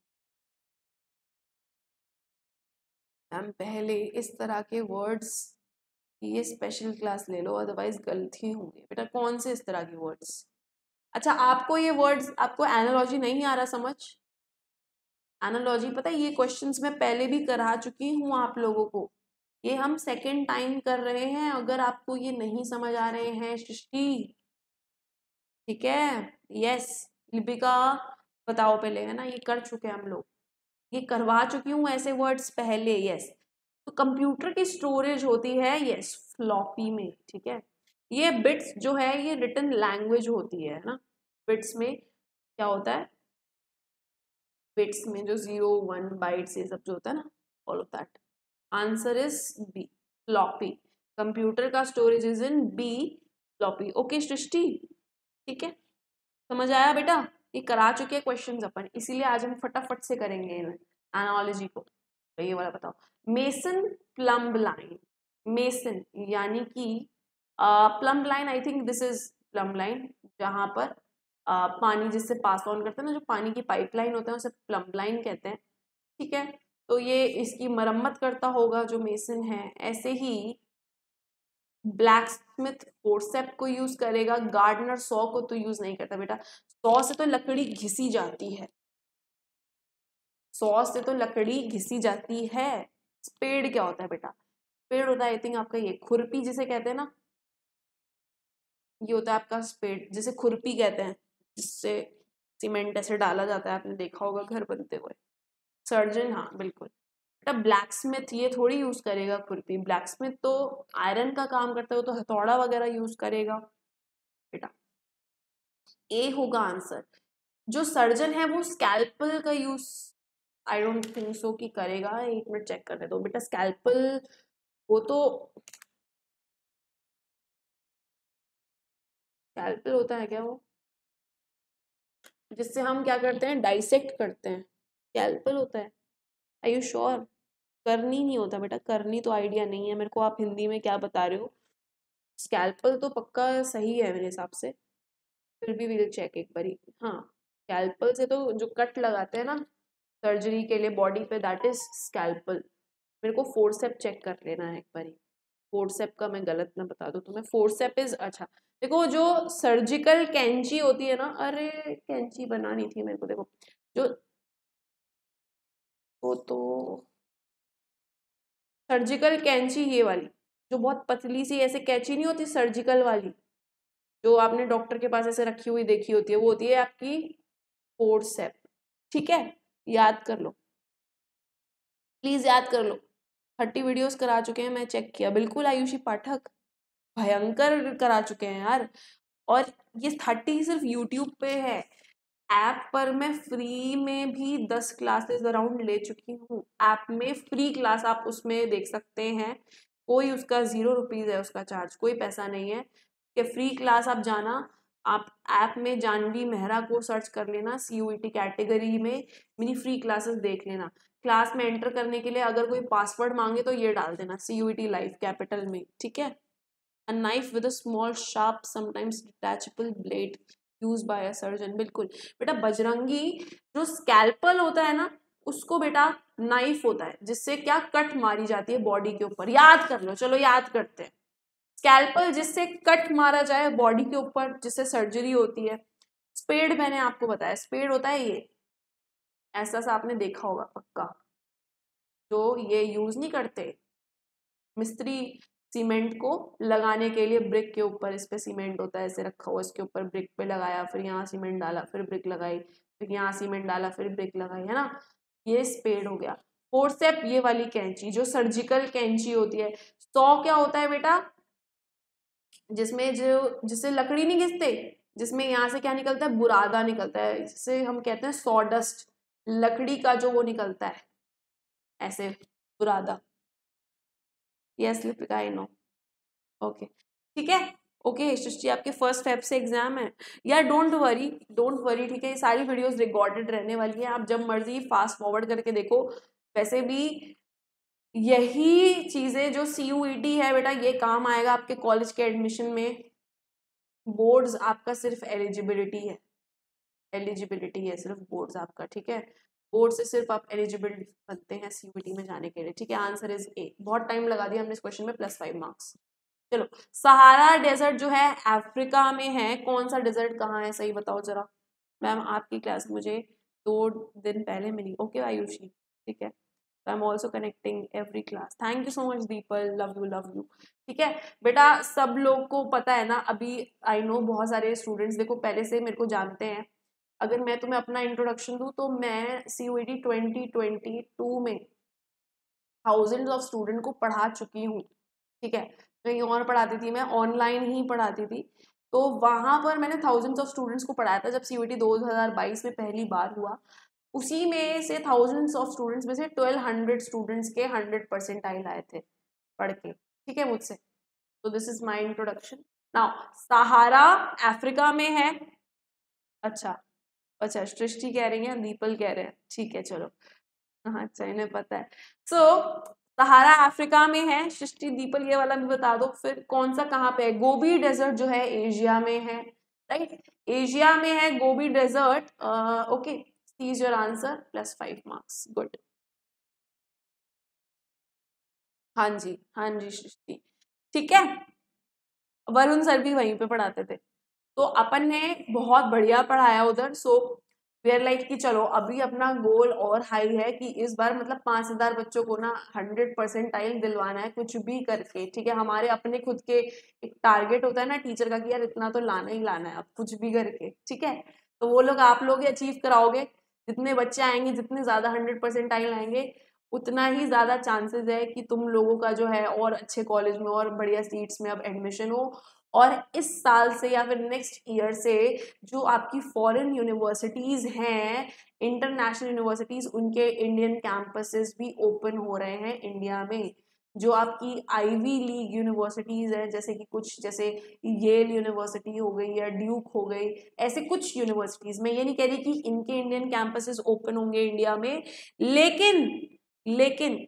मैम पहले इस तरह के वर्ड्स की ये स्पेशल क्लास ले लो, अदरवाइज गलती होंगी बेटा। कौन से इस तरह के वर्ड्स? अच्छा, आपको ये वर्ड्स, आपको एनालॉजी नहीं आ रहा समझ? एनालॉजी पता है, ये क्वेश्चंस मैं पहले भी करा चुकी हूँ आप लोगों को, ये हम सेकेंड टाइम कर रहे हैं। अगर आपको ये नहीं समझ आ रहे हैं सृष्टि, ठीक है, यस, लिपिका बताओ पहले, है ना, ये कर चुके हैं हम लोग, ये करवा चुकी हूँ ऐसे वर्ड्स पहले, यस। तो कंप्यूटर की स्टोरेज होती है, यस, फ्लॉपी में, ठीक है। ये बिट्स जो है ये रिटन लैंग्वेज होती है ना। बिट्स में क्या होता है? बिट्स में जो जीरो वन बाइट्स ये सब जो होता है ना, all of that. Answer is B, floppy. Computer का storage is in B, floppy. Okay Srishti, ठीक है, समझ आया बेटा? ये करा चुके हैं क्वेश्चंस अपन, इसीलिए आज हम फटाफट से करेंगे एनालॉजी को। तो ये वाला बताओ, मेसन प्लम्ब लाइन। मेसन यानी कि plumb line, I think this is plumb line, जहां पर uh, पानी जिससे पास ऑन करते हैं ना, जो पानी की पाइपलाइन होते हैं उसे प्लम्ब लाइन कहते हैं, ठीक है। तो ये इसकी मरम्मत करता होगा जो मेसन है। ऐसे ही ब्लैक स्मिथ फोर्सेप को यूज करेगा, गार्डनर सॉ को तो यूज नहीं करता बेटा। सॉ से तो लकड़ी घिसी जाती है, सॉ से तो लकड़ी घिसी जाती है। स्पेड क्या होता है बेटा? स्पेड होता है आई थिंक आपका ये खुरपी जिसे कहते हैं ना, ये होता है आपका स्पेड, जिसे खुरपी कहते हैं, जिससे सीमेंट ऐसे डाला जाता है, आपने देखा होगा घर बनते हुए। सर्जन, हाँ बिल्कुल बेटा। ब्लैक स्मिथ ये थोड़ी यूज करेगा खुरपी, ब्लैक स्मिथ तो आयरन का काम करता है, तो हथौड़ा वगैरह यूज करेगा बेटा। ए होगा आंसर। जो सर्जन है वो स्कैल्पल का use I don't think so कि करेगा। एक मिनट चेक करने दो बेटा। स्कैल्पल वो तो स्कैल्पल होता है क्या वो, जिससे हम क्या करते हैं, डाइसेक्ट करते हैं, स्कैल्पल होता है? Are you sure? करनी नहीं होता बेटा, करनी तो आइडिया नहीं है मेरे को, आप हिंदी में क्या बता रहे हो। स्कैल्पल तो पक्का सही है मेरे हिसाब से, फिर भी विल चेक एक बारी। हाँ, स्कैल्पल से तो जो कट लगाते हैं ना सर्जरी के लिए बॉडी पे, दैट इज स्कैल्पल। मेरे को फोर्सेप चेक कर लेना है एक बारी, फोर्सेप का मैं गलत ना बता दूं तुम्हें। फोर्सेप इज, अच्छा देखो जो सर्जिकल कैंची होती है ना, अरे कैंची बनानी थी मेरे को, देखो जो वो तो सर्जिकल कैंची ये वाली जो बहुत पतली सी ऐसे कैंची नहीं होती सर्जिकल वाली, जो आपने डॉक्टर के पास ऐसे रखी हुई देखी होती है, वो होती है आपकी फोर्सेप। ठीक है, याद कर लो, प्लीज याद कर लो। थर्टी वीडियोस करा चुके हैं, मैं चेक किया, बिल्कुल आयुषी पाठक भयंकर करा चुके हैं यार। और ये थर्टी सिर्फ यूट्यूब पे है, ऐप पर मैं फ्री में भी दस क्लासेस अराउंड ले चुकी हूँ। ऐप में फ्री क्लास आप उसमें देख सकते हैं, कोई उसका जीरो रुपीज है उसका चार्ज, कोई पैसा नहीं है कि फ्री क्लास आप जाना, आप ऐप में जानवी मेहरा को सर्च कर लेना, सीयूईटी कैटेगरी में मेरी फ्री क्लासेस देख लेना। क्लास में एंटर करने के लिए अगर कोई पासवर्ड मांगे तो ये डाल देना, सीयूईटी लाइव कैपिटल में, ठीक है। A knife with a small sharp sometimes detachable blade used by a surgeon। बिल्कुल बेटा, बजरंगी जो स्कैल्पल होता है ना उसको बेटा नाइफ होता है जिससे क्या कट मारी जाती है बॉडी के ऊपर, याद कर लो, चलो याद करते हैं। स्कैल्पल जिससे कट मारा जाए बॉडी के ऊपर, जिससे सर्जरी होती है। स्पेड मैंने आपको बताया, स्पेड होता है ये ऐसा सा, आपने देखा होगा पक्का, जो ये यूज नहीं करते मिस्त्री सीमेंट को लगाने के लिए ब्रिक के ऊपर, इस पे सीमेंट होता है ऐसे रखा हुआ, इसके ऊपर ब्रिक पे लगाया, फिर यहाँ सीमेंट डाला, फिर ब्रिक लगाई, फिर यहाँ सीमेंट डाला, फिर ब्रिक लगाई, है ना, ये स्पेड हो गया। फोर्सेप ये वाली कैंची जो सर्जिकल कैंची होती है। सॉ क्या होता है बेटा, जिसमें जो जिससे लकड़ी नहीं घिसते, जिसमें यहाँ से क्या निकलता है, बुरादा निकलता है, जिसे हम कहते हैं सॉडस्ट, लकड़ी का जो वो निकलता है ऐसे बुरादा। Yes Lipika I know, okay ठीक है, ओके सृष्टि आपके फर्स्ट फेब से एग्जाम है यार, डोंट वरी डोंट वरी, ठीक है, ये सारी वीडियोस रिकॉर्डेड रहने वाली है, आप जब मर्जी फास्ट फॉरवर्ड करके देखो। वैसे भी यही चीजें जो सीयूईटी है बेटा, ये काम आएगा आपके कॉलेज के एडमिशन में। बोर्ड्स आपका सिर्फ एलिजिबिलिटी है, एलिजिबिलिटी है सिर्फ बोर्ड्स आपका, ठीक है, बोर्ड से सिर्फ आप एलिजिबल बनते हैं सीयूईटी में जाने के लिए, ठीक है। आंसर इज ए, बहुत टाइम लगा दिया हमने इस क्वेश्चन में, प्लस फाइव मार्क्स। चलो, सहारा डेजर्ट जो है अफ्रीका में है, कौन सा डेजर्ट कहाँ है सही बताओ जरा। मैम आपकी क्लास मुझे दो दिन पहले मिली, ओके आयुषी, ठीक है, I am also connecting every class, thank you so much Deepal, love you love you, ठीक है बेटा। सब लोग को पता है ना, अभी आई नो बहुत सारे स्टूडेंट्स देखो पहले से मेरे को जानते हैं। अगर मैं तुम्हें अपना इंट्रोडक्शन दूं तो मैं सीयूईटी ट्वेंटी ट्वेंटी टू में थाउजेंड्स ऑफ स्टूडेंट को पढ़ा चुकी हूँ, ठीक है, कहीं और पढ़ाती थी मैं, ऑनलाइन ही पढ़ाती थी, तो वहां पर मैंने थाउजेंड्स ऑफ स्टूडेंट्स को पढ़ाया था जब सीयूईटी दो हज़ार बाईस में पहली बार हुआ। उसी में से थाउजेंड्स ऑफ स्टूडेंट्स में से ट्वेल्व हंड्रेड स्टूडेंट्स के हंड्रेड परसेंटाइल आए थे पढ़ के, ठीक है मुझसे। तो this is my introduction. Now Sahara Africa में है, अच्छा अच्छा सृष्टि कह रही है, दीपल कह रहे हैं, ठीक है चलो, हाँ अच्छा इन्हें पता है। सो so, सहारा अफ्रीका में है, सृष्टि दीपल ये वाला भी बता दो। फिर कौन सा कहाँ पे है, गोबी डेजर्ट जो है एशिया में है, राइट, एशिया में है Gobi desert, okay, sees your answer, plus five marks, good. हाँ जी हाँ जी सृष्टि, ठीक है, वरुण सर भी वहीं पे पढ़ाते थे, तो अपन ने बहुत बढ़िया पढ़ाया उधर। सो वी आर लाइक कि चलो अभी अपना गोल और हाई है कि इस बार मतलब पांच हजार बच्चों को ना हंड्रेड परसेंटाइल दिलवाना है कुछ भी करके, ठीक है, हमारे अपने खुद के एक टारगेट होता है ना टीचर का कि यार इतना तो लाना ही लाना है अब कुछ भी करके, ठीक है, तो वो लोग आप लोग अचीव कराओगे। जितने बच्चे आएंगे, जितने ज्यादा हंड्रेड परसेंटाइल आएंगे, उतना ही ज्यादा चांसेस है कि तुम लोगों का जो है और अच्छे कॉलेज में और बढ़िया सीट्स में अब एडमिशन हो। और इस साल से या फिर नेक्स्ट ईयर से जो आपकी फॉरेन यूनिवर्सिटीज हैं, इंटरनेशनल यूनिवर्सिटीज, उनके इंडियन कैंपसेस भी ओपन हो रहे हैं इंडिया में। जो आपकी आईवी लीग यूनिवर्सिटीज हैं, जैसे कि कुछ जैसे येल यूनिवर्सिटी हो गई या ड्यूक हो गई, ऐसे कुछ यूनिवर्सिटीज, मैं ये नहीं कह रही कि इनके इंडियन कैंपसेस ओपन होंगे इंडिया में, लेकिन लेकिन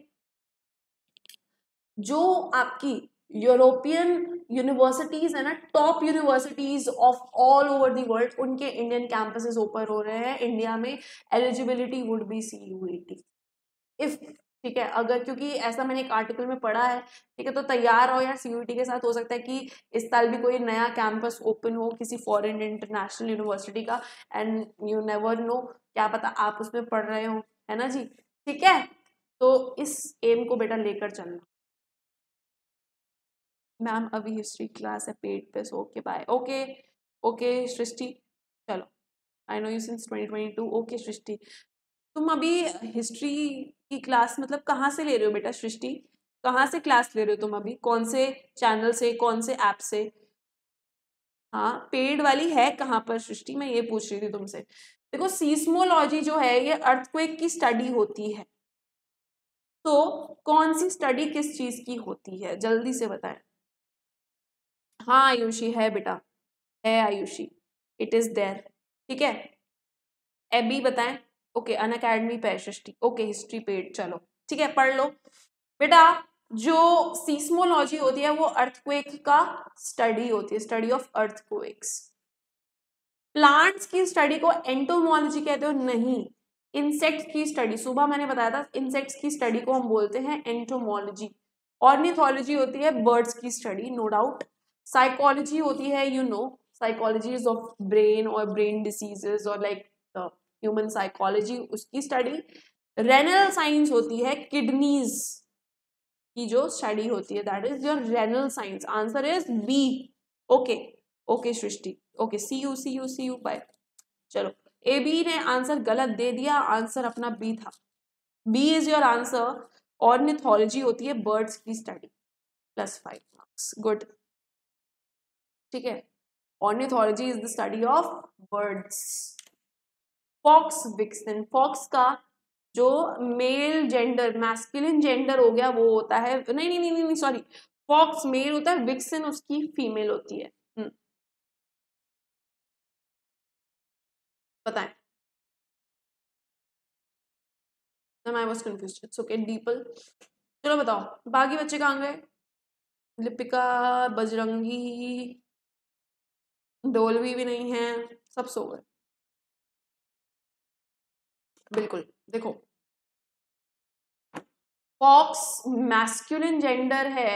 जो आपकी यूरोपियन यूनिवर्सिटीज है ना, top universities of all over the world, उनके इंडियन कैंपसेस ओपन हो रहे हैं इंडिया में। Eligibility would be C U E T if, ठीक है, अगर, क्योंकि ऐसा मैंने एक आर्टिकल में पढ़ा है, ठीक है, तो तैयार हो यार, सीयूईटी के साथ हो सकता है कि इस साल भी कोई नया कैंपस ओपन हो किसी फॉरेन इंटरनेशनल यूनिवर्सिटी का, एंड यू नेवर नो, क्या पता आप उसमें पढ़ रहे हो, है ना जी। ठीक है, तो इस एम को बेटा लेकर चलना। मैम अभी हिस्ट्री क्लास है पेड पे, so okay bye. Okay okay Srishti, चलो, I know you since twenty twenty two. Okay Srishti, तुम अभी हिस्ट्री की क्लास मतलब कहाँ से ले रहे हो बेटा सृष्टि? कहाँ से क्लास ले रहे हो तुम अभी? कौन से चैनल से, कौन से ऐप से? हाँ, पेड वाली है कहाँ पर सृष्टि, मैं ये पूछ रही थी तुमसे। देखो, सीस्मोलॉजी जो है ये अर्थक्वेक की स्टडी होती है, तो कौन सी स्टडी किस चीज की होती है, जल्दी से बताएं। हाँ आयुषी है बेटा, है आयुषी, इट इज देयर। ठीक है, एबी बताएं। ओके, अन अकेडमी पे सृष्टि, ओके हिस्ट्री पेड, चलो ठीक है, पढ़ लो बेटा। जो सीस्मोलॉजी होती है वो अर्थक्वेक का स्टडी होती है, स्टडी ऑफ अर्थक्वेक्स। प्लांट्स की स्टडी को एंटोमोलॉजी कहते हो? नहीं, इंसेक्ट्स की स्टडी, सुबह मैंने बताया था, इंसेक्ट्स की स्टडी को हम बोलते हैं एंटोमोलॉजी। ऑर्निथोलॉजी होती है बर्ड्स की स्टडी, नो डाउट। साइकोलॉजी होती है, you know, psychology of brain और ब्रेन डिसीजेस और लाइक ह्यूमन साइकोलॉजी, उसकी स्टडी। रेनल साइंस होती है किडनीज की जो स्टडी होती है, that is your renal science. Answer is B. Okay okay Srishti, okay see you see you see you bye. चलो, ए बी ने आंसर गलत दे दिया, आंसर अपना बी था, B is your answer. Ornithology होती है बर्ड्स की study, plus five marks, good. ठीक है, ornithology is the study of birds. Fox vixen, fox का जो मेल जेंडर, मैस्कुलिन जेंडर हो गया, वो होता है, नहीं नहीं नहीं नहीं सॉरी, फॉक्स मेल होता है, विक्सन उसकी फीमेल होती है। हम्म, बताएं। I was confused, it's okay Deepal. चलो बताओ, बाकी बच्चे कहाँ गए? लिपिका, बजरंगी, डोलवी भी नहीं है, सब सो गए। बिल्कुल, देखो, फॉक्स मैस्कुलिन जेंडर है,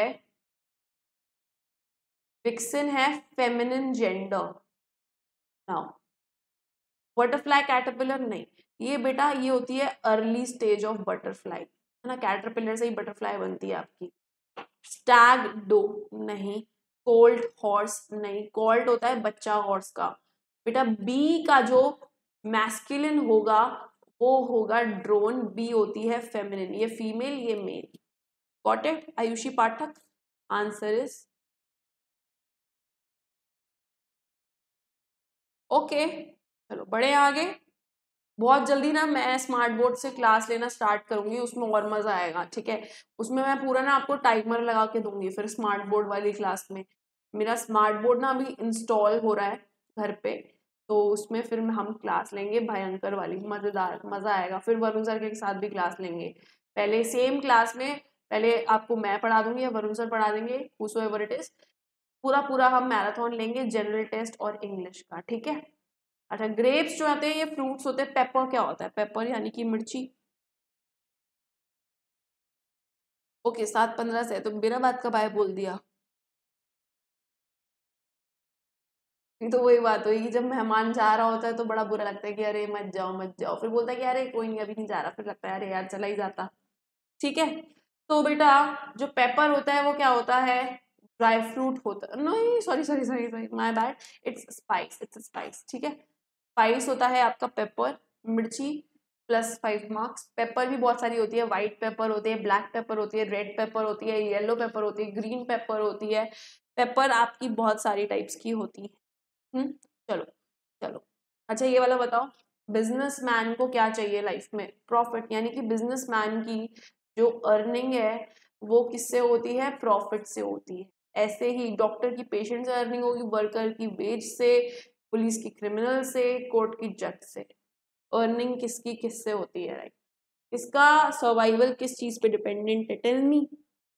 विक्सन है feminine gender. Now butterfly caterpillar नहीं, ये बेटा ये होती है अर्ली स्टेज ऑफ बटरफ्लाई, है ना, कैटरपिलर से ही बटरफ्लाई बनती है आपकी। स्टैग डो नहीं, कोल्ट हॉर्स नहीं, कोल्ट होता है बच्चा हॉर्स का। बेटा बी का जो मैस्कुलिन होगा वो होगा ड्रोन, बी होती है फेमिनिन, ये फीमेल ये male. Got it Ayushi Pathak? Answer is okay. चलो बड़े आगे, बहुत जल्दी ना मैं स्मार्ट बोर्ड से क्लास लेना स्टार्ट करूंगी, उसमें और मजा आएगा, ठीक है। उसमें मैं पूरा ना आपको टाइमर लगा के दूंगी फिर स्मार्ट बोर्ड वाली क्लास में। मेरा स्मार्ट बोर्ड ना अभी इंस्टॉल हो रहा है घर पे, तो उसमें फिर हम क्लास लेंगे भयंकर वाली, मजेदार, मजा आएगा। फिर वरुण सर के साथ भी क्लास लेंगे, पहले सेम क्लास में, पहले आपको मैं पढ़ा दूंगी या वरुण सर पढ़ा देंगे, हूसोएवर इट इज। पूरा पूरा हम मैराथन लेंगे जनरल टेस्ट और इंग्लिश का, ठीक है। अच्छा, ग्रेप्स जो होते हैं ये फ्रूट्स होते हैं, पेपर क्या होता है? पेपर यानी कि मिर्ची। ओके, सात पंद्रह से, तो बिना बात का बाय बोल दिया। तो वही बात हुई कि जब मेहमान जा रहा होता है तो बड़ा बुरा लगता है कि अरे मत जाओ मत जाओ, फिर बोलता है कि अरे कोई नहीं अभी नहीं जा रहा, फिर लगता है अरे यार चला ही जाता। ठीक है, तो बेटा जो पेपर होता है वो क्या होता है? ड्राई फ्रूट होता है, नहीं sorry sorry sorry sorry my bad, it's spice, it's spice, ठीक है। स्पाइस होता है आपका पेपर, मिर्ची, प्लस फाइव मार्क्स। पेपर भी बहुत सारी होती है, व्हाइट पेपर होती है, ब्लैक पेपर होती है, रेड पेपर होती है, येलो पेपर होती है, ग्रीन पेपर होती है, पेपर आपकी बहुत सारी टाइप्स की होती है। हम्म चलो चलो अच्छा ये वाला बताओ, बिजनेसमैन को क्या चाहिए लाइफ में? प्रॉफिट, यानी कि बिजनेसमैन की जो अर्निंग है वो किससे होती है? प्रॉफिट से होती है। ऐसे ही डॉक्टर की पेशेंट से अर्निंग होगी, वर्कर की वेज से, पुलिस की क्रिमिनल से, कोर्ट की जज से। अर्निंग किसकी किससे होती है? राइट, इसका सर्वाइवल किस चीज पे डिपेंडेंट है? टेल मी,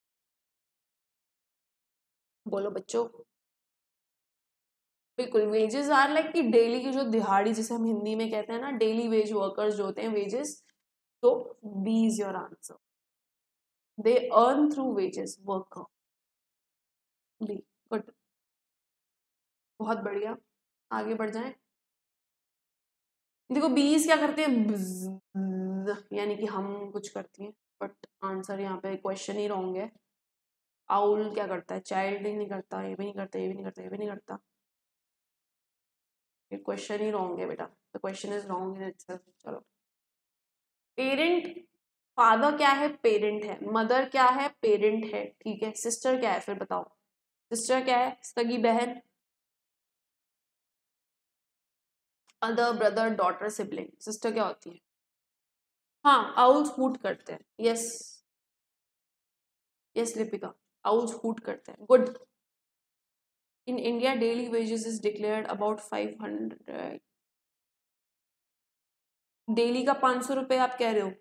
बोलो बच्चों। बिल्कुल, वेजेस आर लाइक कि डेली की जो दिहाड़ी जिसे हम हिंदी में कहते हैं ना, डेली वेज वर्कर्स जो होते हैं, वेजेस। तो B is your answer, they earn through wages, worker. B, good, बहुत बढ़िया, आगे बढ़ जाएं। देखो बीज क्या करते हैं? bzz, यानी कि हम कुछ करती हैं, बट आंसर यहाँ पे क्वेश्चन ही रॉन्ग है। आउल क्या करता है? चाइल्ड ही नहीं करता, ये भी नहीं करता, ये भी नहीं करता, ये भी नहीं करता। ये क्वेश्चन ही रॉन्ग है बेटा, the question is wrong in itself. चलो, पेरेंट, फादर क्या है? पेरेंट है। मदर क्या है? पेरेंट है। ठीक है, सिस्टर क्या है फिर बताओ? सिस्टर क्या है? सगी बहन, other brother, daughter, sibling. Sister क्या होती है? हाँ, आउल्स हूट करते हैं। Yes yes Lipika, owls hoot करते हैं। Good. In India daily wages is declared about five hundred. Daily का पाँच सौ रुपये आप कह रहे हो?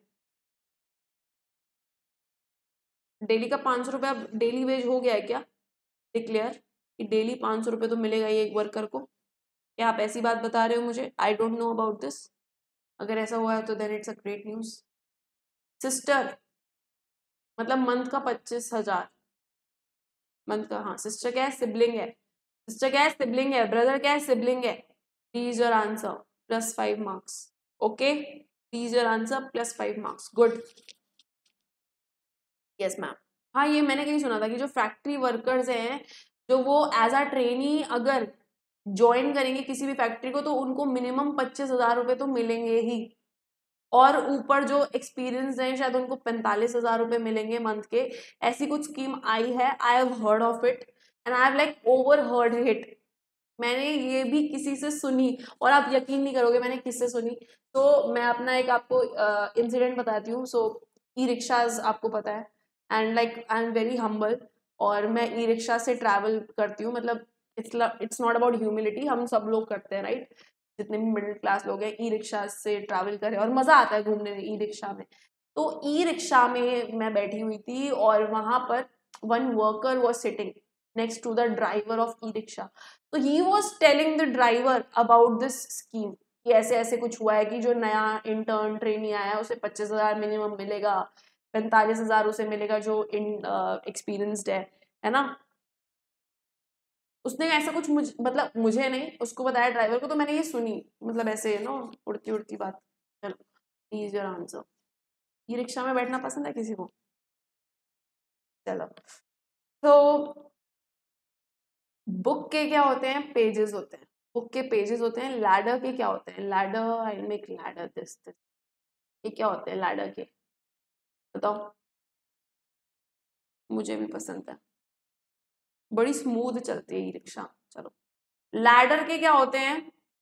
डेली का पाँच सौ रुपये अब डेली वेज हो गया है क्या डिक्लेयर, कि डेली पाँच सौ रुपये तो मिलेगा ही एक वर्कर को? क्या आप ऐसी बात बता रहे हो मुझे? I don't know about this. अगर ऐसा हुआ है तो then it's a great news. Sister मतलब मंथ का पच्चीस हजार, मंथ का। हाँ, सिस्टर क्या है? सिबलिंग है। सिस्टर क्या है? सिबलिंग है। ब्रदर क्या है? सिबलिंग है। D is your answer, plus five marks. Okay, D is your answer, plus five marks. Good, yes ma'am. हाँ, ये मैंने कहीं सुना था कि जो फैक्ट्री वर्कर्स हैं, जो वो एज अ ट्रेनी अगर ज्वाइन करेंगे किसी भी फैक्ट्री को, तो उनको मिनिमम पच्चीस हजार रुपये तो मिलेंगे ही, और ऊपर जो एक्सपीरियंस है शायद उनको पैंतालीस हजार रुपये मिलेंगे मंथ के। ऐसी कुछ स्कीम आई है, I have heard of it and I have like overheard it. मैंने ये भी किसी से सुनी, और आप यकीन नहीं करोगे मैंने किससे सुनी। तो मैं अपना एक आपको इंसिडेंट uh, बताती हूँ। सो ई रिक्शाज आपको पता है, and like I am very humble, और मैं ई रिक्शा से ट्रैवल करती हूँ। मतलब it's it's not about humility, हम सब लोग करते हैं राइट, जितने भी मिडिल क्लास लोग हैं ई रिक्शा से ट्रैवल करें, और मजा आता है घूमने में ई रिक्शा में। तो ई रिक्शा में मैं बैठी हुई थी, और वहां पर one worker was sitting next to the driver of e rickshaw. तो he was telling the driver about this scheme, कि ऐसे ऐसे कुछ हुआ है कि जो नया इंटर्न ट्रेनी आया है उसे पच्चीस हजार मिनिमम मिलेगा, पैंतालीस हजार उसे मिलेगा जो इन एक्सपीरियंसड है है ना। उसने ऐसा कुछ मुझ मतलब मुझे नहीं, उसको बताया ड्राइवर को, तो मैंने ये सुनी, मतलब ऐसे नो उड़ती उड़ती बात। चलो, is your answer. E rickshaw में बैठना पसंद है किसी को? चलो, तो बुक के क्या होते हैं? पेजेस होते हैं। बुक के पेजेस होते हैं। लैडर के क्या होते हैं? Ladder, I make ladder this this, ये क्या होते हैं लैडर के? बताओ, मुझे भी पसंद है, बड़ी स्मूथ चलती है ई रिक्शा। चलो, लैडर के क्या होते हैं?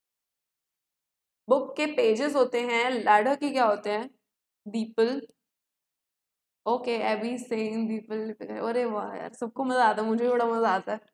बुक के पेजेस होते हैं, लैडर के क्या होते हैं? दीपल। ओके, एवी सेइंग दीपल। अरे वाह यार, सबको मजा आता है, मुझे बड़ा मजा आता है,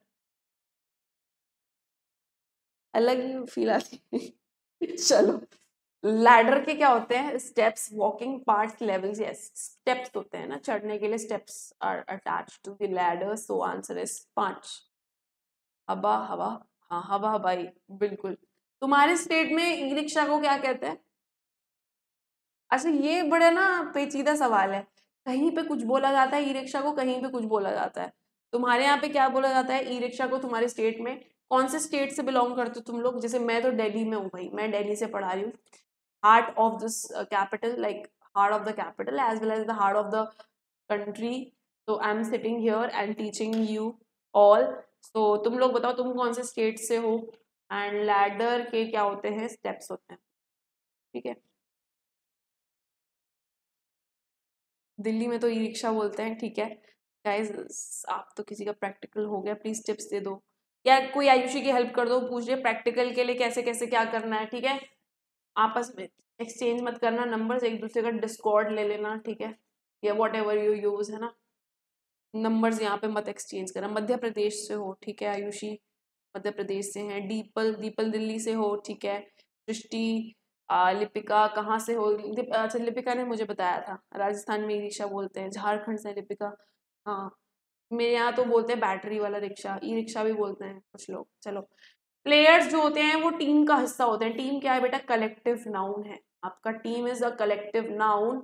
अलग ही फील आती है। चलो, लैडर के क्या होते हैं? Steps, walking parts, levels. Yes, steps होते हैं ना चढ़ने के लिए, steps are attached to the ladder, so answer is पांच। हवा हवा, हाँ हवा हवाई, बिल्कुल। तुम्हारे स्टेट में ई रिक्शा को क्या कहते हैं? अच्छा, ये बड़ा ना पेचीदा सवाल है, कहीं पे कुछ बोला जाता है ई रिक्शा को, कहीं पे कुछ बोला जाता है। तुम्हारे यहाँ पे क्या बोला जाता है ई रिक्शा को? तुम्हारे स्टेट में कौन से स्टेट से बिलोंग करते हो तुम लोग? जैसे मैं तो दिल्ली में हूँ भाई, मैं दिल्ली से पढ़ा रही हूँ, heart of this uh, capital, like heart of the capital as well as the heart of the country. So I'm sitting here and teaching you all. So तुम लोग बताओ तुम कौन से स्टेट से हो, एंड लैडर के क्या होते हैं? स्टेप्स होते हैं। ठीक है, दिल्ली में तो ई रिक्शा बोलते हैं, ठीक है। गाइस आप तो किसी का प्रैक्टिकल हो गया, प्लीज टिप्स दे दो, या कोई आयुषी की हेल्प कर दो, पूछ रहे प्रैक्टिकल के लिए कैसे कैसे क्या करना है, ठीक है। आपस में एक्सचेंज मत करना नंबर्स, एक दूसरे का डिस्कॉर्ड ले लेना, ठीक है, या वॉट एवर यू यूज, है ना। नंबर्स यहाँ पे मत एक्सचेंज करना। मध्य प्रदेश से हो, ठीक है आयुषी, मध्य प्रदेश से हैं। दीपल दीपल दिल्ली से हो, ठीक है। सृष्टि लिपिका कहाँ से हो? अच्छा लिपिका ने मुझे बताया था राजस्थान में ई रिक्शा बोलते हैं। झारखंड से लिपिका, हाँ मेरे यहाँ तो बोलते हैं बैटरी वाला रिक्शा, ई रिक्शा भी बोलते हैं कुछ लोग। चलो, प्लेयर्स जो होते हैं वो टीम का हिस्सा होते हैं। टीम क्या है बेटा? कलेक्टिव नाउन है आपका। Team is a collective noun.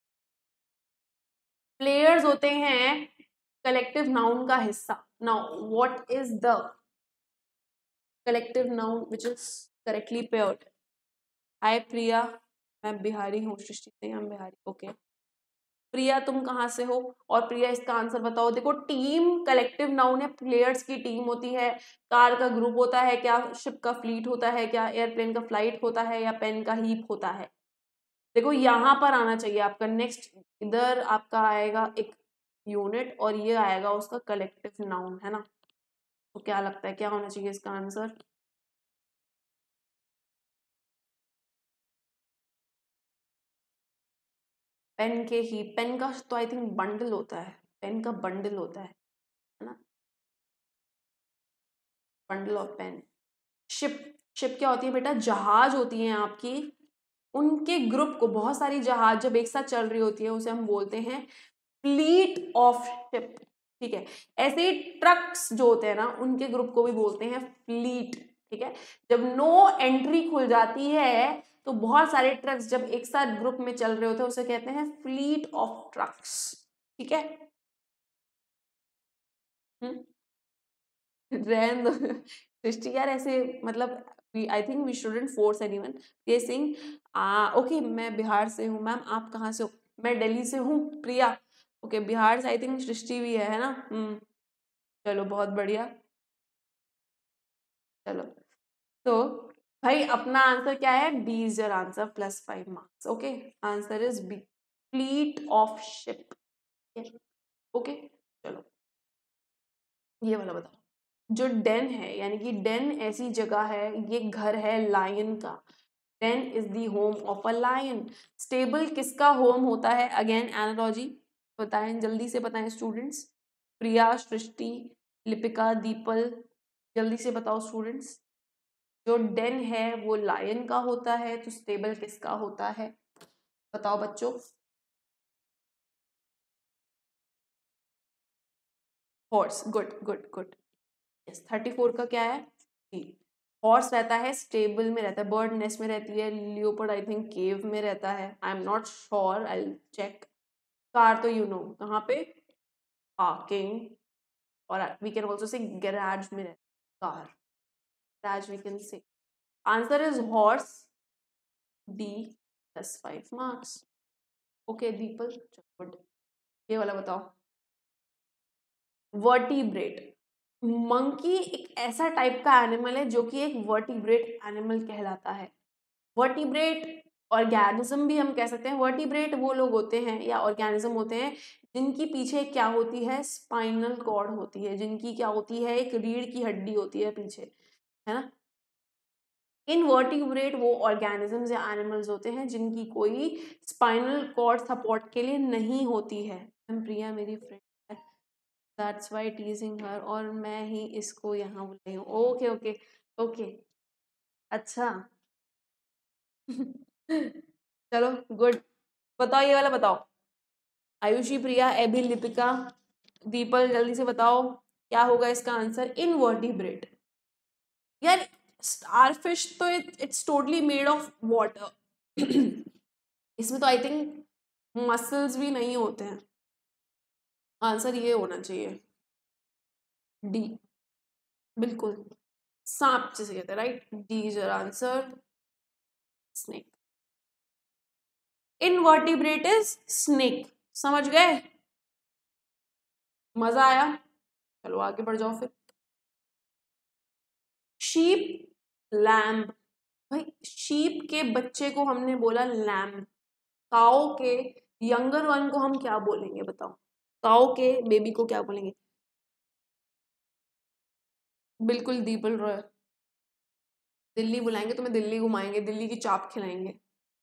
Players होते हैं कलेक्टिव नाउन का हिस्सा। Now what is the collective noun which is correctly paired? Hi Priya, मैं बिहारी हूँ। सृष्टि से हम बिहारी, ओके। प्रिया तुम कहाँ से हो? और प्रिया इसका आंसर बताओ। देखो टीम कलेक्टिव नाउन है, प्लेयर्स की टीम होती है। कार का ग्रुप होता है क्या? शिप का फ्लीट होता है क्या? एयरप्लेन का फ्लाइट होता है या पेन का हीप होता है? देखो यहाँ पर आना चाहिए आपका नेक्स्ट, इधर आपका आएगा एक यूनिट और ये आएगा उसका कलेक्टिव नाउन, है ना। तो क्या लगता है क्या होना चाहिए इसका आंसर? पेन के ही, पेन का तो आई थिंक बंडल होता है, पेन का बंडल होता है है ना, bundle of pen. Ship, ship क्या होती है बेटा? जहाज होती है आपकी, उनके ग्रुप को, बहुत सारी जहाज जब एक साथ चल रही होती है उसे हम बोलते हैं फ्लीट ऑफ शिप, ठीक है। ऐसे ही ट्रक्स जो होते हैं ना उनके ग्रुप को भी बोलते हैं फ्लीट, ठीक है। जब नो एंट्री खुल जाती है तो बहुत सारे ट्रक्स जब एक साथ ग्रुप में चल रहे होते हैं उसे कहते हैं फ्लीट ऑफ ट्रक्स, ठीक है। हम्म रहने दो सृष्टि यार, ऐसे मतलब I think we shouldn't force anyone. ये सिंह आ ओके, मैं बिहार से हूँ। मैम आप कहाँ से हो? मैं दिल्ली से हूँ। प्रिया ओके, बिहार से आई थिंक सृष्टि भी है है ना। हम्म चलो बहुत बढ़िया। चलो तो भाई अपना आंसर क्या है? B is your answer, plus five marks. Okay, answer is B, fleet of ship. Okay चलो, ये वाला बताओ। जो डेन है, यानी कि डेन ऐसी जगह है, ये घर है लायन का। Den is the home of a lion. Stable किसका होम होता है? अगेन एनालॉजी बताएं, जल्दी से बताएं स्टूडेंट्स। प्रिया, सृष्टि, लिपिका, दीपल, जल्दी से बताओ स्टूडेंट्स। जो डेन है वो लायन का होता है, तो स्टेबल किसका होता है? बताओ बच्चों। Horse, good good good. Yes, thirty four का क्या है? हॉर्स रहता है स्टेबल में, रहता है, बर्ड नेस्ट में रहती है। लियोपर्ड आई थिंक केव में रहता है, I am not sure, I check. Car तो यू नो कहाँ पे? पार्किंग, और we can also say garage में रहता है car, garage we can say. Answer is horse, D, plus five marks. Okay Deepal, good. ये वाला बताओ। वर्टिब्रेट, मंकी एक ऐसा टाइप का एनिमल है जो कि एक वर्टिब्रेट एनिमल कहलाता है। वर्टिब्रेट ऑर्गेनिज्म भी हम कह सकते हैं। वर्टिब्रेट वो लोग होते हैं या ऑर्गेनिज्म होते हैं जिनकी पीछे क्या होती है? स्पाइनल कॉर्ड होती है, जिनकी क्या होती है? एक रीढ़ की हड्डी होती है पीछे, है ना। इनवर्टिब्रेट वो ऑर्गेनिजम्स या एनिमल्स होते हैं जिनकी कोई स्पाइनल कॉर्ड सपोर्ट के लिए नहीं होती है। प्रिया मेरी फ्रेंड है, दैट्स व्हाई टीजिंग हर, और मैं ही इसको यहाँ बुलाई हूँ। ओके ओके ओके, अच्छा चलो गुड। बताओ ये वाला बताओ। आयुषी, प्रिया, एबी, लिपिका, दीपल, जल्दी से बताओ क्या होगा इसका आंसर? इनवर्टिब्रेट। यार स्टारफिश तो it's totally made of water इसमें तो आई थिंक मसल्स भी नहीं होते हैं। आंसर ये होना चाहिए, डी, बिल्कुल सांप जिसे कहते हैं, right. D is your answer, snake. Invertebrate is snake, समझ गए? मजा आया? चलो आगे बढ़ जाओ फिर। Sheep, lamb. भाई शीप के बच्चे को हमने बोला लैम्ब, काओ के यंगर वन को हम क्या बोलेंगे बताओ? काओ के बेबी को क्या बोलेंगे? बिल्कुल दीपल रॉय। दिल्ली बुलाएंगे, तुम्हें दिल्ली घुमाएंगे, दिल्ली की चाप खिलाएंगे।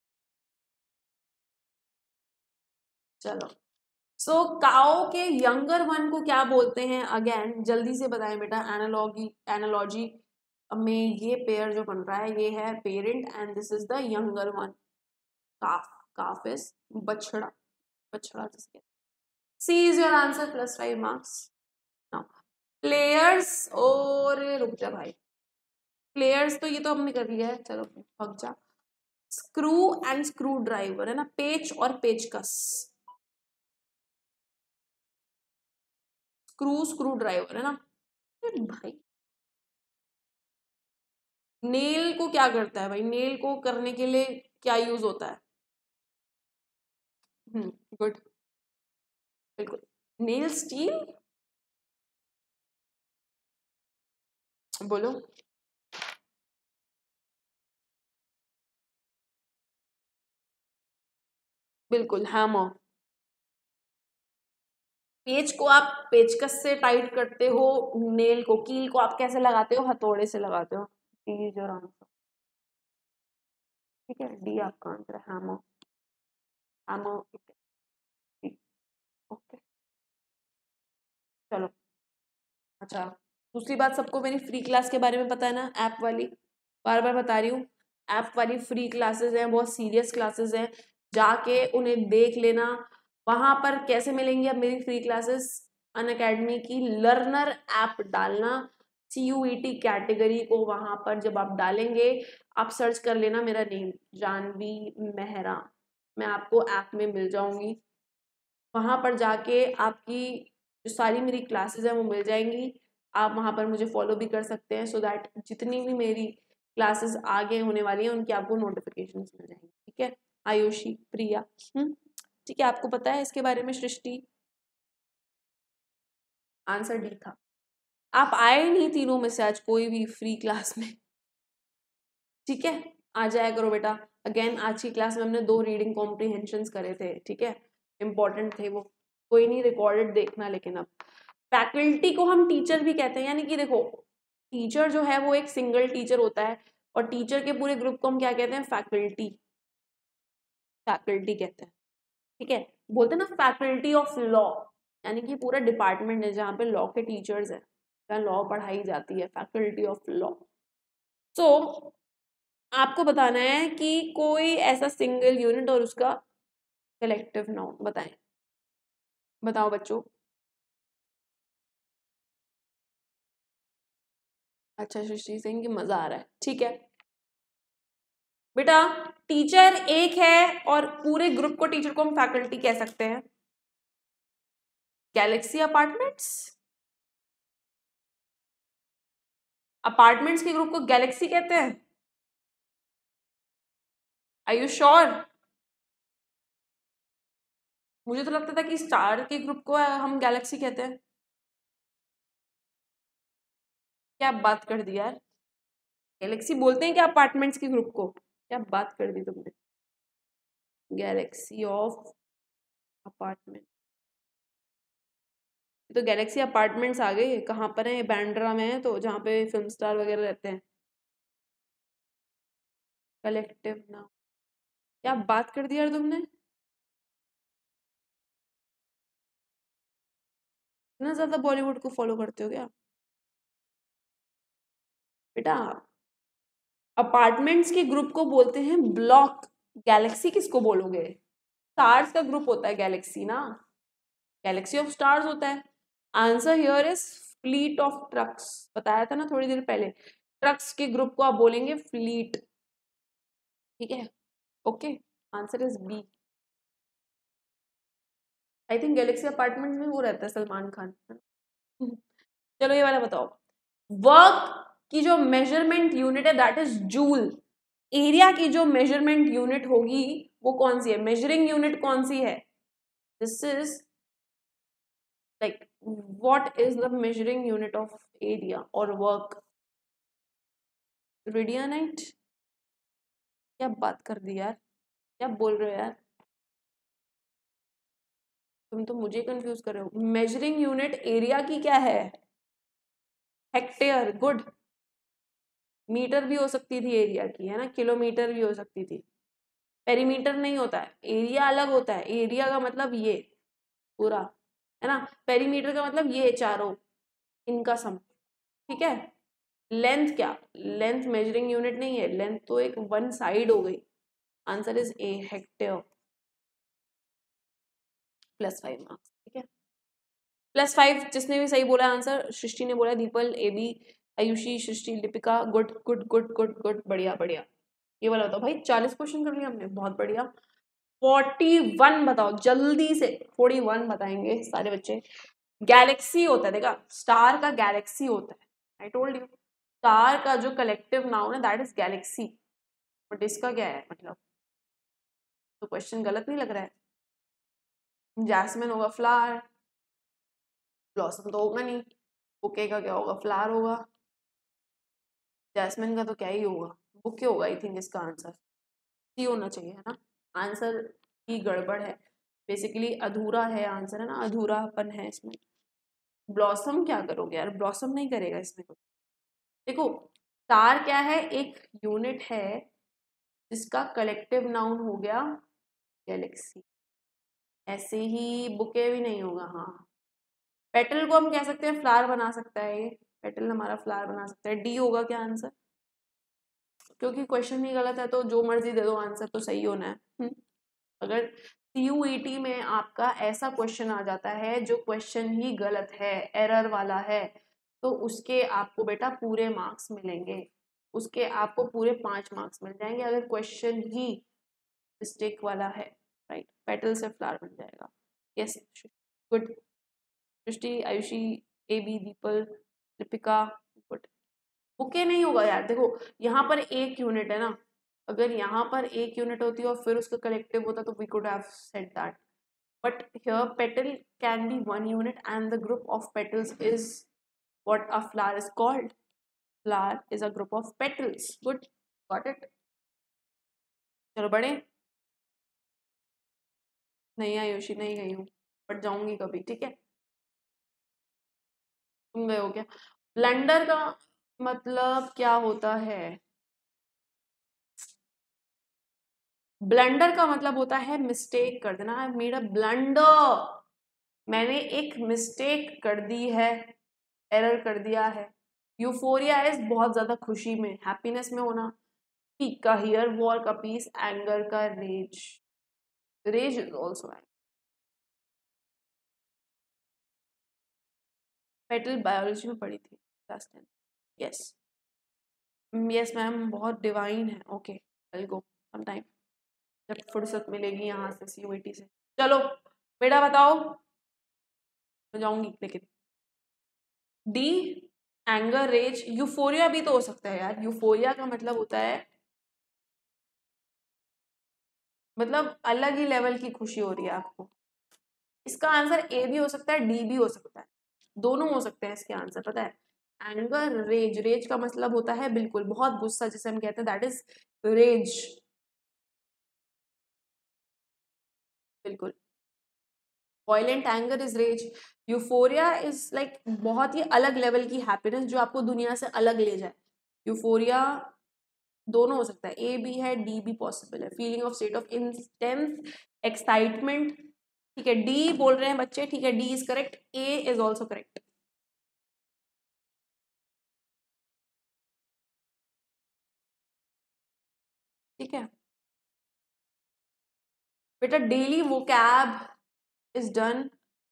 चलो, सो so, काओ के यंगर वन को क्या बोलते हैं? अगेन जल्दी से बताएं बेटा। एनालॉजी एनालॉजी में ये पेयर जो बन रहा है ये है parent and this is the younger one. Calf, calf is बछड़ा, बछड़ा जिसके। C is your answer, plus five marks. Now players, और रुक जा भाई, प्लेयर्स तो ये तो हमने कर लिया है, चलो भग जा। स्क्रू एंड स्क्रू ड्राइवर है ना, पेच और पेचकस। स्क्रू स्क्रू ड्राइवर है ना भाई। नेल को क्या करता है भाई? नेल को करने के लिए क्या यूज होता है? हम्म, गुड, बिल्कुल। नेल स्टील, बोलो। बिल्कुल, हैमर। पेच को आप पेचकस से टाइट करते हो, नेल को, कील को आप कैसे लगाते हो? हथौड़े से लगाते हो। डी जो आंसर, ठीक है, डी आपका आंसर है, हैमर। Hammer, okay. चलो, अच्छा, दूसरी बात, सबको मेरी फ्री क्लास के बारे में पता है ना, ऐप वाली, बार बार बता रही हूँ। ऐप वाली फ्री क्लासेस हैं, बहुत सीरियस क्लासेस हैं, जाके उन्हें देख लेना। वहां पर कैसे मिलेंगी अब मेरी फ्री क्लासेस? अनअकैडमी की लर्नर ऐप डालना, C U E T category को वहां पर जब आप डालेंगे, आप सर्च कर लेना मेरा नेम, जानवी मेहरा, मैं आपको ऐप में मिल जाऊंगी। वहां पर जाके आपकी जो सारी मेरी क्लासेस हैं वो मिल जाएंगी। आप वहां पर मुझे फॉलो भी कर सकते हैं, सो so दैट जितनी भी मेरी क्लासेस आगे होने वाली हैं उनकी आपको नोटिफिकेशन मिल जाएंगी, ठीक है? आयुषी, प्रिया, हम्म, ठीक है, आपको पता है इसके बारे में? सृष्टि, आंसर डी था। आप आए नहीं तीनों में से आज कोई भी फ्री क्लास में, ठीक है? आ जाया करो बेटा। अगेन आज की क्लास में हमने दो रीडिंग कॉम्प्रीहेंशन करे थे, ठीक है, इंपॉर्टेंट थे वो, कोई नहीं, रिकॉर्डेड देखना। लेकिन अब फैकल्टी को हम टीचर भी कहते हैं, यानी कि देखो, टीचर जो है वो एक सिंगल टीचर होता है, और टीचर के पूरे ग्रुप को हम क्या कहते हैं? फैकल्टी, फैकल्टी कहते हैं, ठीक है? बोलते हैं ना फैकल्टी ऑफ लॉ, यानी कि पूरा डिपार्टमेंट है जहाँ पे लॉ के टीचर्स हैं, जहाँ लॉ पढ़ाई जाती है, फैकल्टी ऑफ लॉ। सो आपको बताना है कि कोई ऐसा सिंगल यूनिट और उसका कलेक्टिव नाउन बताएं। बताओ बच्चों। अच्छा, सृष्टि सिंह की मजा आ रहा है, ठीक है बेटा। टीचर एक है और पूरे ग्रुप को, टीचर को हम फैकल्टी कह सकते हैं। गैलेक्सी अपार्टमेंट्स, अपार्टमेंट्स के ग्रुप को गैलेक्सी कहते हैं। Are you sure? मुझे तो लगता था कि स्टार के ग्रुप को हम गैलेक्सी कहते हैं। क्या बात कर दी यार, गैलेक्सी बोलते हैं क्या अपार्टमेंट्स के ग्रुप को? क्या बात कर दी तुमने, गैलेक्सी ऑफ अपार्टमेंट। तो गैलेक्सी अपार्टमेंट्स आ गए, कहाँ पर है? बैंड्रा में है, तो जहाँ पे फिल्म स्टार वगैरह रहते हैं। कलेक्टिव नाम, क्या बात कर दी यार तुमने, इतना ज्यादा बॉलीवुड को फॉलो करते हो क्या बेटा? अपार्टमेंट्स के ग्रुप को बोलते हैं ब्लॉक, गैलेक्सी किसको बोलोगे? स्टार्स का ग्रुप होता है गैलेक्सी ना, गैलेक्सी ऑफ स्टार्स होता है। Answer here is fleet of trucks, बताया था ना थोड़ी देर पहले, ट्रक्स के ग्रुप को आप बोलेंगे फ्लीट, ठीक है? Okay, answer is B. I think galaxy apartment में वो रहता है सलमान खान। चलो ये वाला बताओ। वर्क की जो मेजरमेंट यूनिट है दैट इज जूल, एरिया की जो मेजरमेंट यूनिट होगी वो कौन सी है? मेजरिंग यूनिट कौन सी है? This is like what is the measuring unit of area और वर्क? रेडियनाइट, क्या बात कर दी यार, क्या बोल रहे हो यार? तुम तो मुझे कंफ्यूज कर रहे हो। मेजरिंग यूनिट एरिया की क्या है? हेक्टेयर। गुड। मीटर भी हो सकती थी एरिया की, है ना, किलोमीटर भी हो सकती थी। पेरीमीटर नहीं होता है, एरिया अलग होता है। एरिया का मतलब ये पूरा, है ना, पेरीमीटर का मतलब ये चारों, इनका सम। ठीक है। लेंथ क्या? लेंथ मेजरिंग यूनिट नहीं है, लेंथ तो एक वन साइड हो गई। Answer is A, hectare. Plus five marks. ठीक है, प्लस फाइव। जिसने भी सही बोला आंसर, सृष्टि ने बोला, Deepal, A B, Ayushi, Srishti, Deepika, good good good good good, बढ़िया बढ़िया। ये वाला बताओ भाई, चालीस क्वेश्चन कर लिया हमने, बहुत बढ़िया। फोर्टी वन बताओ जल्दी से, फोर्टी वन बताएंगे सारे बच्चे। गैलेक्सी होता है, देखा, स्टार का गैलेक्सी होता है। आई टोल्ड यू, स्टार का जो कलेक्टिव नाउन है दैट इज गैलेक्सी। बट इसका क्या है मतलब? तो क्वेश्चन गलत नहीं लग रहा है? जैस्मिन होगा फ्लावर, ब्लॉसम तो होगा नहीं, बुके का क्या होगा? फ्लावर होगा। जैस्मिन का तो क्या ही होगा? बुके होगा आई थिंक इसका आंसर। सी होना चाहिए, है ना। आंसर की गड़बड़ है, बेसिकली अधूरा है आंसर, है ना, अधूरापन है इसमें। ब्लॉसम क्या करोगे यार? ब्लॉसम नहीं करेगा इसमें कुछ। देखो, स्टार क्या है? एक यूनिट है जिसका कलेक्टिव नाउन हो गया गैलेक्सी। ऐसे ही बुके भी नहीं होगा। हाँ, पेटल को हम कह सकते हैं फ्लावर बना सकता है, ये पेटल हमारा फ्लावर बना सकता है। डी होगा क्या आंसर? क्योंकि क्वेश्चन ही गलत है तो जो मर्जी दे दो आंसर तो सही होना है। हुँ? अगर सी यू ई टी में आपका ऐसा क्वेश्चन आ जाता है जो क्वेश्चन ही गलत है, एरर वाला है, तो उसके आपको बेटा पूरे मार्क्स मिलेंगे, उसके आपको पूरे पांच मार्क्स मिल जाएंगे अगर क्वेश्चन ही मिस्टेक वाला है। राइट, पेटल से फ्लावर बन जाएगा। Yes, good. Srishti, Ayushi, A B, Deepal, Deepika, good. Bouquet नहीं होगा यार, देखो यहाँ पर एक यूनिट है ना, अगर यहाँ पर एक यूनिट होती और फिर उसका कलेक्टिव होता तो we could have said that, but here petal can be one unit and the group of petals is what a flower is called. Flower is a group of petals. Good, got it. चलो बढ़े। नहीं आयुषी, नहीं गई हूँ, but जाऊंगी कभी। ठीक है, तुम गए हो क्या? ब्लंडर का मतलब क्या होता है? ब्लंडर का मतलब होता है मिस्टेक कर देना। आई मेड अ ब्लंडर, मैंने एक मिस्टेक कर दी है, एरर कर दिया है। यूफोरिया इज बहुत ज्यादा खुशी में, हैप्पीनेस में होना। पीक का हियर, वॉर का पीस, एंगर का rage. Rage is also anger. Petal biology में पढ़ी थी class ten. Yes yes ma'am, बहुत डिवाइन है। Okay, will go some time, जब फुर्सत मिलेगी यहाँ से सीयूईटी से। चलो बेटा बताओ, मैं जाऊंगी लेकिन। डी, एंगर, रेज, यूफोरिया भी तो हो सकता है यार। यूफोरिया का मतलब होता है, मतलब अलग ही लेवल की खुशी हो रही है आपको। इसका आंसर ए भी हो सकता है, डी भी हो सकता है, दोनों हो सकते हैं इसके आंसर, पता है। एंगर, रेज, रेज का मतलब होता है बिल्कुल बहुत गुस्सा, जिसे हम कहते हैं दैट इज रेज। बिल्कुल, violent anger is rage. Euphoria is like बहुत ही अलग लेवल की हैप्पीनेस जो आपको दुनिया से अलग ले जाए। यूफोरिया दोनों हो सकता है, ए भी है, डी भी पॉसिबल है। Feeling of state of intense excitement. ठीक है, डी बोल रहे हैं बच्चे, ठीक है, D is correct, A is also correct. ठीक है बेटा, daily vocab is done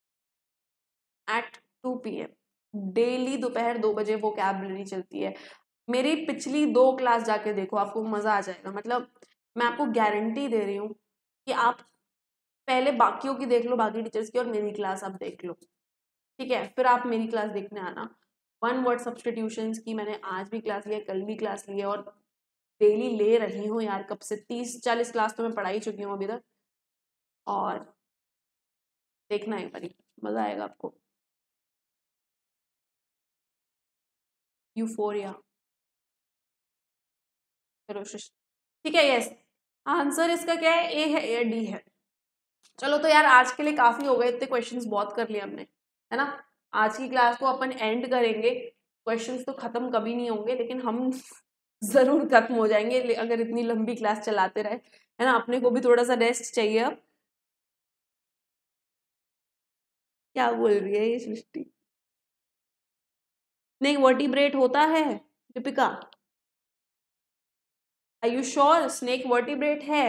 at two p m. Daily दोपहर दो बजे वोकैबलरी चलती है। मेरी पिछली दो क्लास जाके देखो, आपको मजा आ जाएगा। मतलब मैं आपको गारंटी दे रही हूँ कि आप पहले बाकियों की देख लो, बाकी टीचर्स की, और मेरी क्लास आप देख लो। ठीक है, फिर आप मेरी क्लास देखने आना। वन वर्ड सब्सटीट्यूशन की मैंने आज भी क्लास लिया, कल भी क्लास ली है, और डेली ले रही हूँ यार, कब से तीस चालीस क्लास तो मैं पढ़ा ही चुकी हूँ अभी तक। और देखना एक बारी, मजा आएगा आपको। यूफोरिया। चलो ठीक है, यस, आंसर इसका क्या है? ए है या डी है? चलो तो यार आज के लिए काफी हो गए, इतने क्वेश्चंस बहुत कर लिए हमने, है ना। आज की क्लास को अपन एंड करेंगे, क्वेश्चंस तो खत्म कभी नहीं होंगे, लेकिन हम जरूर खत्म हो जाएंगे अगर इतनी लंबी क्लास चलाते रहे, है ना। अपने को भी थोड़ा सा रेस्ट चाहिए अब। क्या बोल रही है ये सृष्टि? नहीं, वर्टिब्रेट होता है Deepika? Are you sure snake vertebrate है?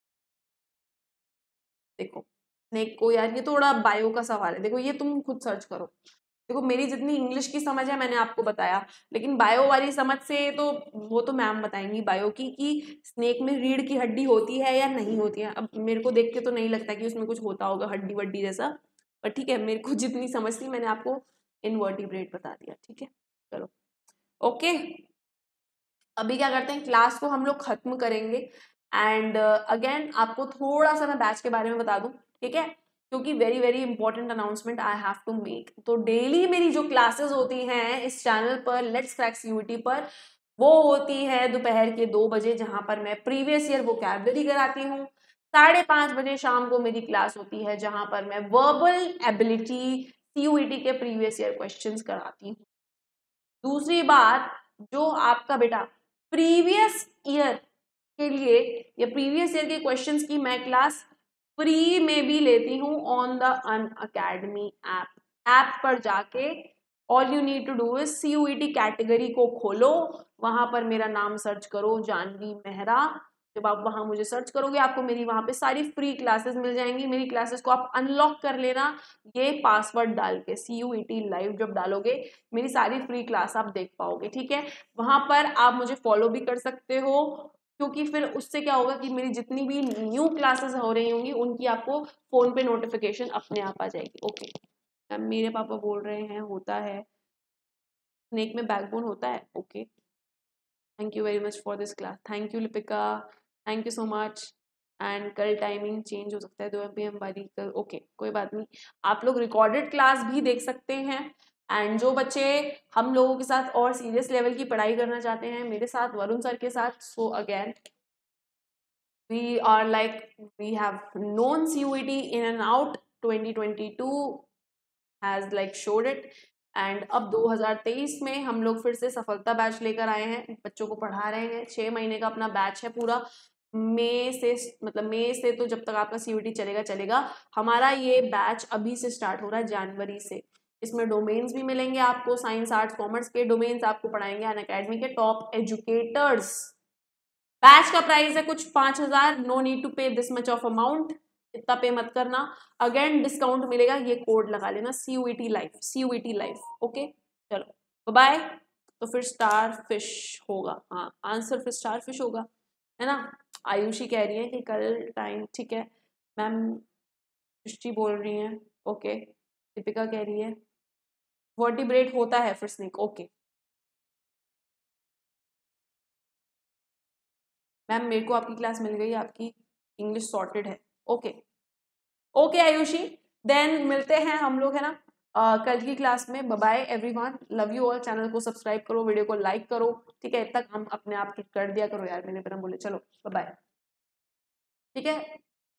देखो स्नेक को, यार ये थोड़ा बायो का सवाल है, देखो ये तुम खुद सर्च करो। देखो मेरी जितनी इंग्लिश की समझ है मैंने आपको बताया, लेकिन बायो वाली समझ से तो वो तो मैम बताएंगी बायो की, कि स्नेक में रीढ़ की हड्डी होती है या नहीं होती है। अब मेरे को देख के तो नहीं लगता कि उसमें कुछ होता होगा हड्डी वड्डी जैसा, पर ठीक है, मेरे को जितनी समझ थी मैंने आपको इनवर्टिब्रेट बता दिया, ठीक है। चलो ओके, अभी क्या करते हैं, क्लास को हम लोग खत्म करेंगे। एंड अगेन आपको थोड़ा सा मैं बैच के बारे में बता दूं, ठीक है, क्योंकि very very important announcement I have to make. तो डेली मेरी जो क्लासेस होती हैं इस चैनल पर लेट्स क्रैक सीयूईटी पर, वो होती है दोपहर के दो बजे, जहां पर मैं प्रीवियस ईयर वोकैबुलरी कराती हूँ। साढ़े पांच बजे शाम को मेरी क्लास होती है जहां पर मैं वर्बल एबिलिटी सीयूईटी के प्रीवियस ईयर क्वेश्चंस कराती हूँ। दूसरी बात, जो आपका बेटा प्रीवियस ईयर के लिए या प्रीवियस ईयर के क्वेश्चंस की मैं क्लास फ्री में भी लेती हूँ on the Unacademy app. App पर जाके all you need to do is CUET category को खोलो, वहां पर मेरा नाम सर्च करो जानवी मेहरा। जब आप वहां मुझे सर्च करोगे आपको मेरी वहां पे सारी फ्री क्लासेस मिल जाएंगी। मेरी क्लासेस को आप अनलॉक कर लेना, ये पासवर्ड डाल के सीयूईटी लाइव जब डालोगे मेरी सारी फ्री क्लास आप देख पाओगे, ठीक है। वहां पर आप मुझे फॉलो भी कर सकते हो, क्योंकि फिर उससे क्या होगा कि मेरी जितनी भी न्यू क्लासेस हो रही होंगी उनकी आपको फोन पे नोटिफिकेशन अपने आप आ जाएगी। ओके मैम, मेरे पापा बोल रहे हैं होता है, स्नेक में बैकबोन होता है। Okay, thank you very much for this class, thank you Lipika, thank you so much. And कल टाइमिंग चेंज हो सकता है दो पी एम वाली कल, ओके कोई बात नहीं, आप लोग रिकॉर्डेड क्लास भी देख सकते हैं। एंड जो बच्चे हम लोगों के साथ और सीरियस लेवल की पढ़ाई करना चाहते हैं मेरे साथ, वरुण सर के साथ, so again we are like we have known C U E T in and out, twenty twenty-two has like showed it, and अब दो हज़ार तेईस में हम लोग फिर से सफलता बैच लेकर आए हैं, बच्चों को पढ़ा रहे हैं। छह महीने का अपना बैच है पूरा, मई से मतलब मई से तो जब तक आपका सीयूईटी चलेगा चलेगा। हमारा ये बैच अभी से स्टार्ट हो रहा है जनवरी से। इसमें डोमेन्स भी मिलेंगे आपको, साइंस आर्ट्स कॉमर्स के डोमेन्स आपको पढ़ाएंगे अनअकैडमी के टॉप एजुकेटर्स। बैच का प्राइस है कुछ पांच हजार, no need to pay this much of amount, इतना पे मत करना। अगेन डिस्काउंट मिलेगा, ये कोड लगा लेना CUET life, CUET life. Okay चलो बाय। तो फिर स्टार फिश होगा, हाँ आंसर फिर स्टार फिश होगा, है ना। आयुषी कह रही है कि कल टाइम, ठीक है मैम। सृष्टि बोल रही है ओके, दीपिका कह रही है वर्टिब्रेट होता है फिर स्नेक, ओके मैम मेरे को आपकी क्लास मिल गई, आपकी इंग्लिश सॉर्टेड है। ओके ओके आयुषी, देन मिलते हैं हम लोग, है ना, uh, कल की क्लास में। Bye everyone, love you all. Channel को सब्सक्राइब करो, वीडियो को लाइक करो, ठीक है, इतना काम अपने आप कर दिया करो यार, मैंने बिना बोले। चलो बाय, ठीक है।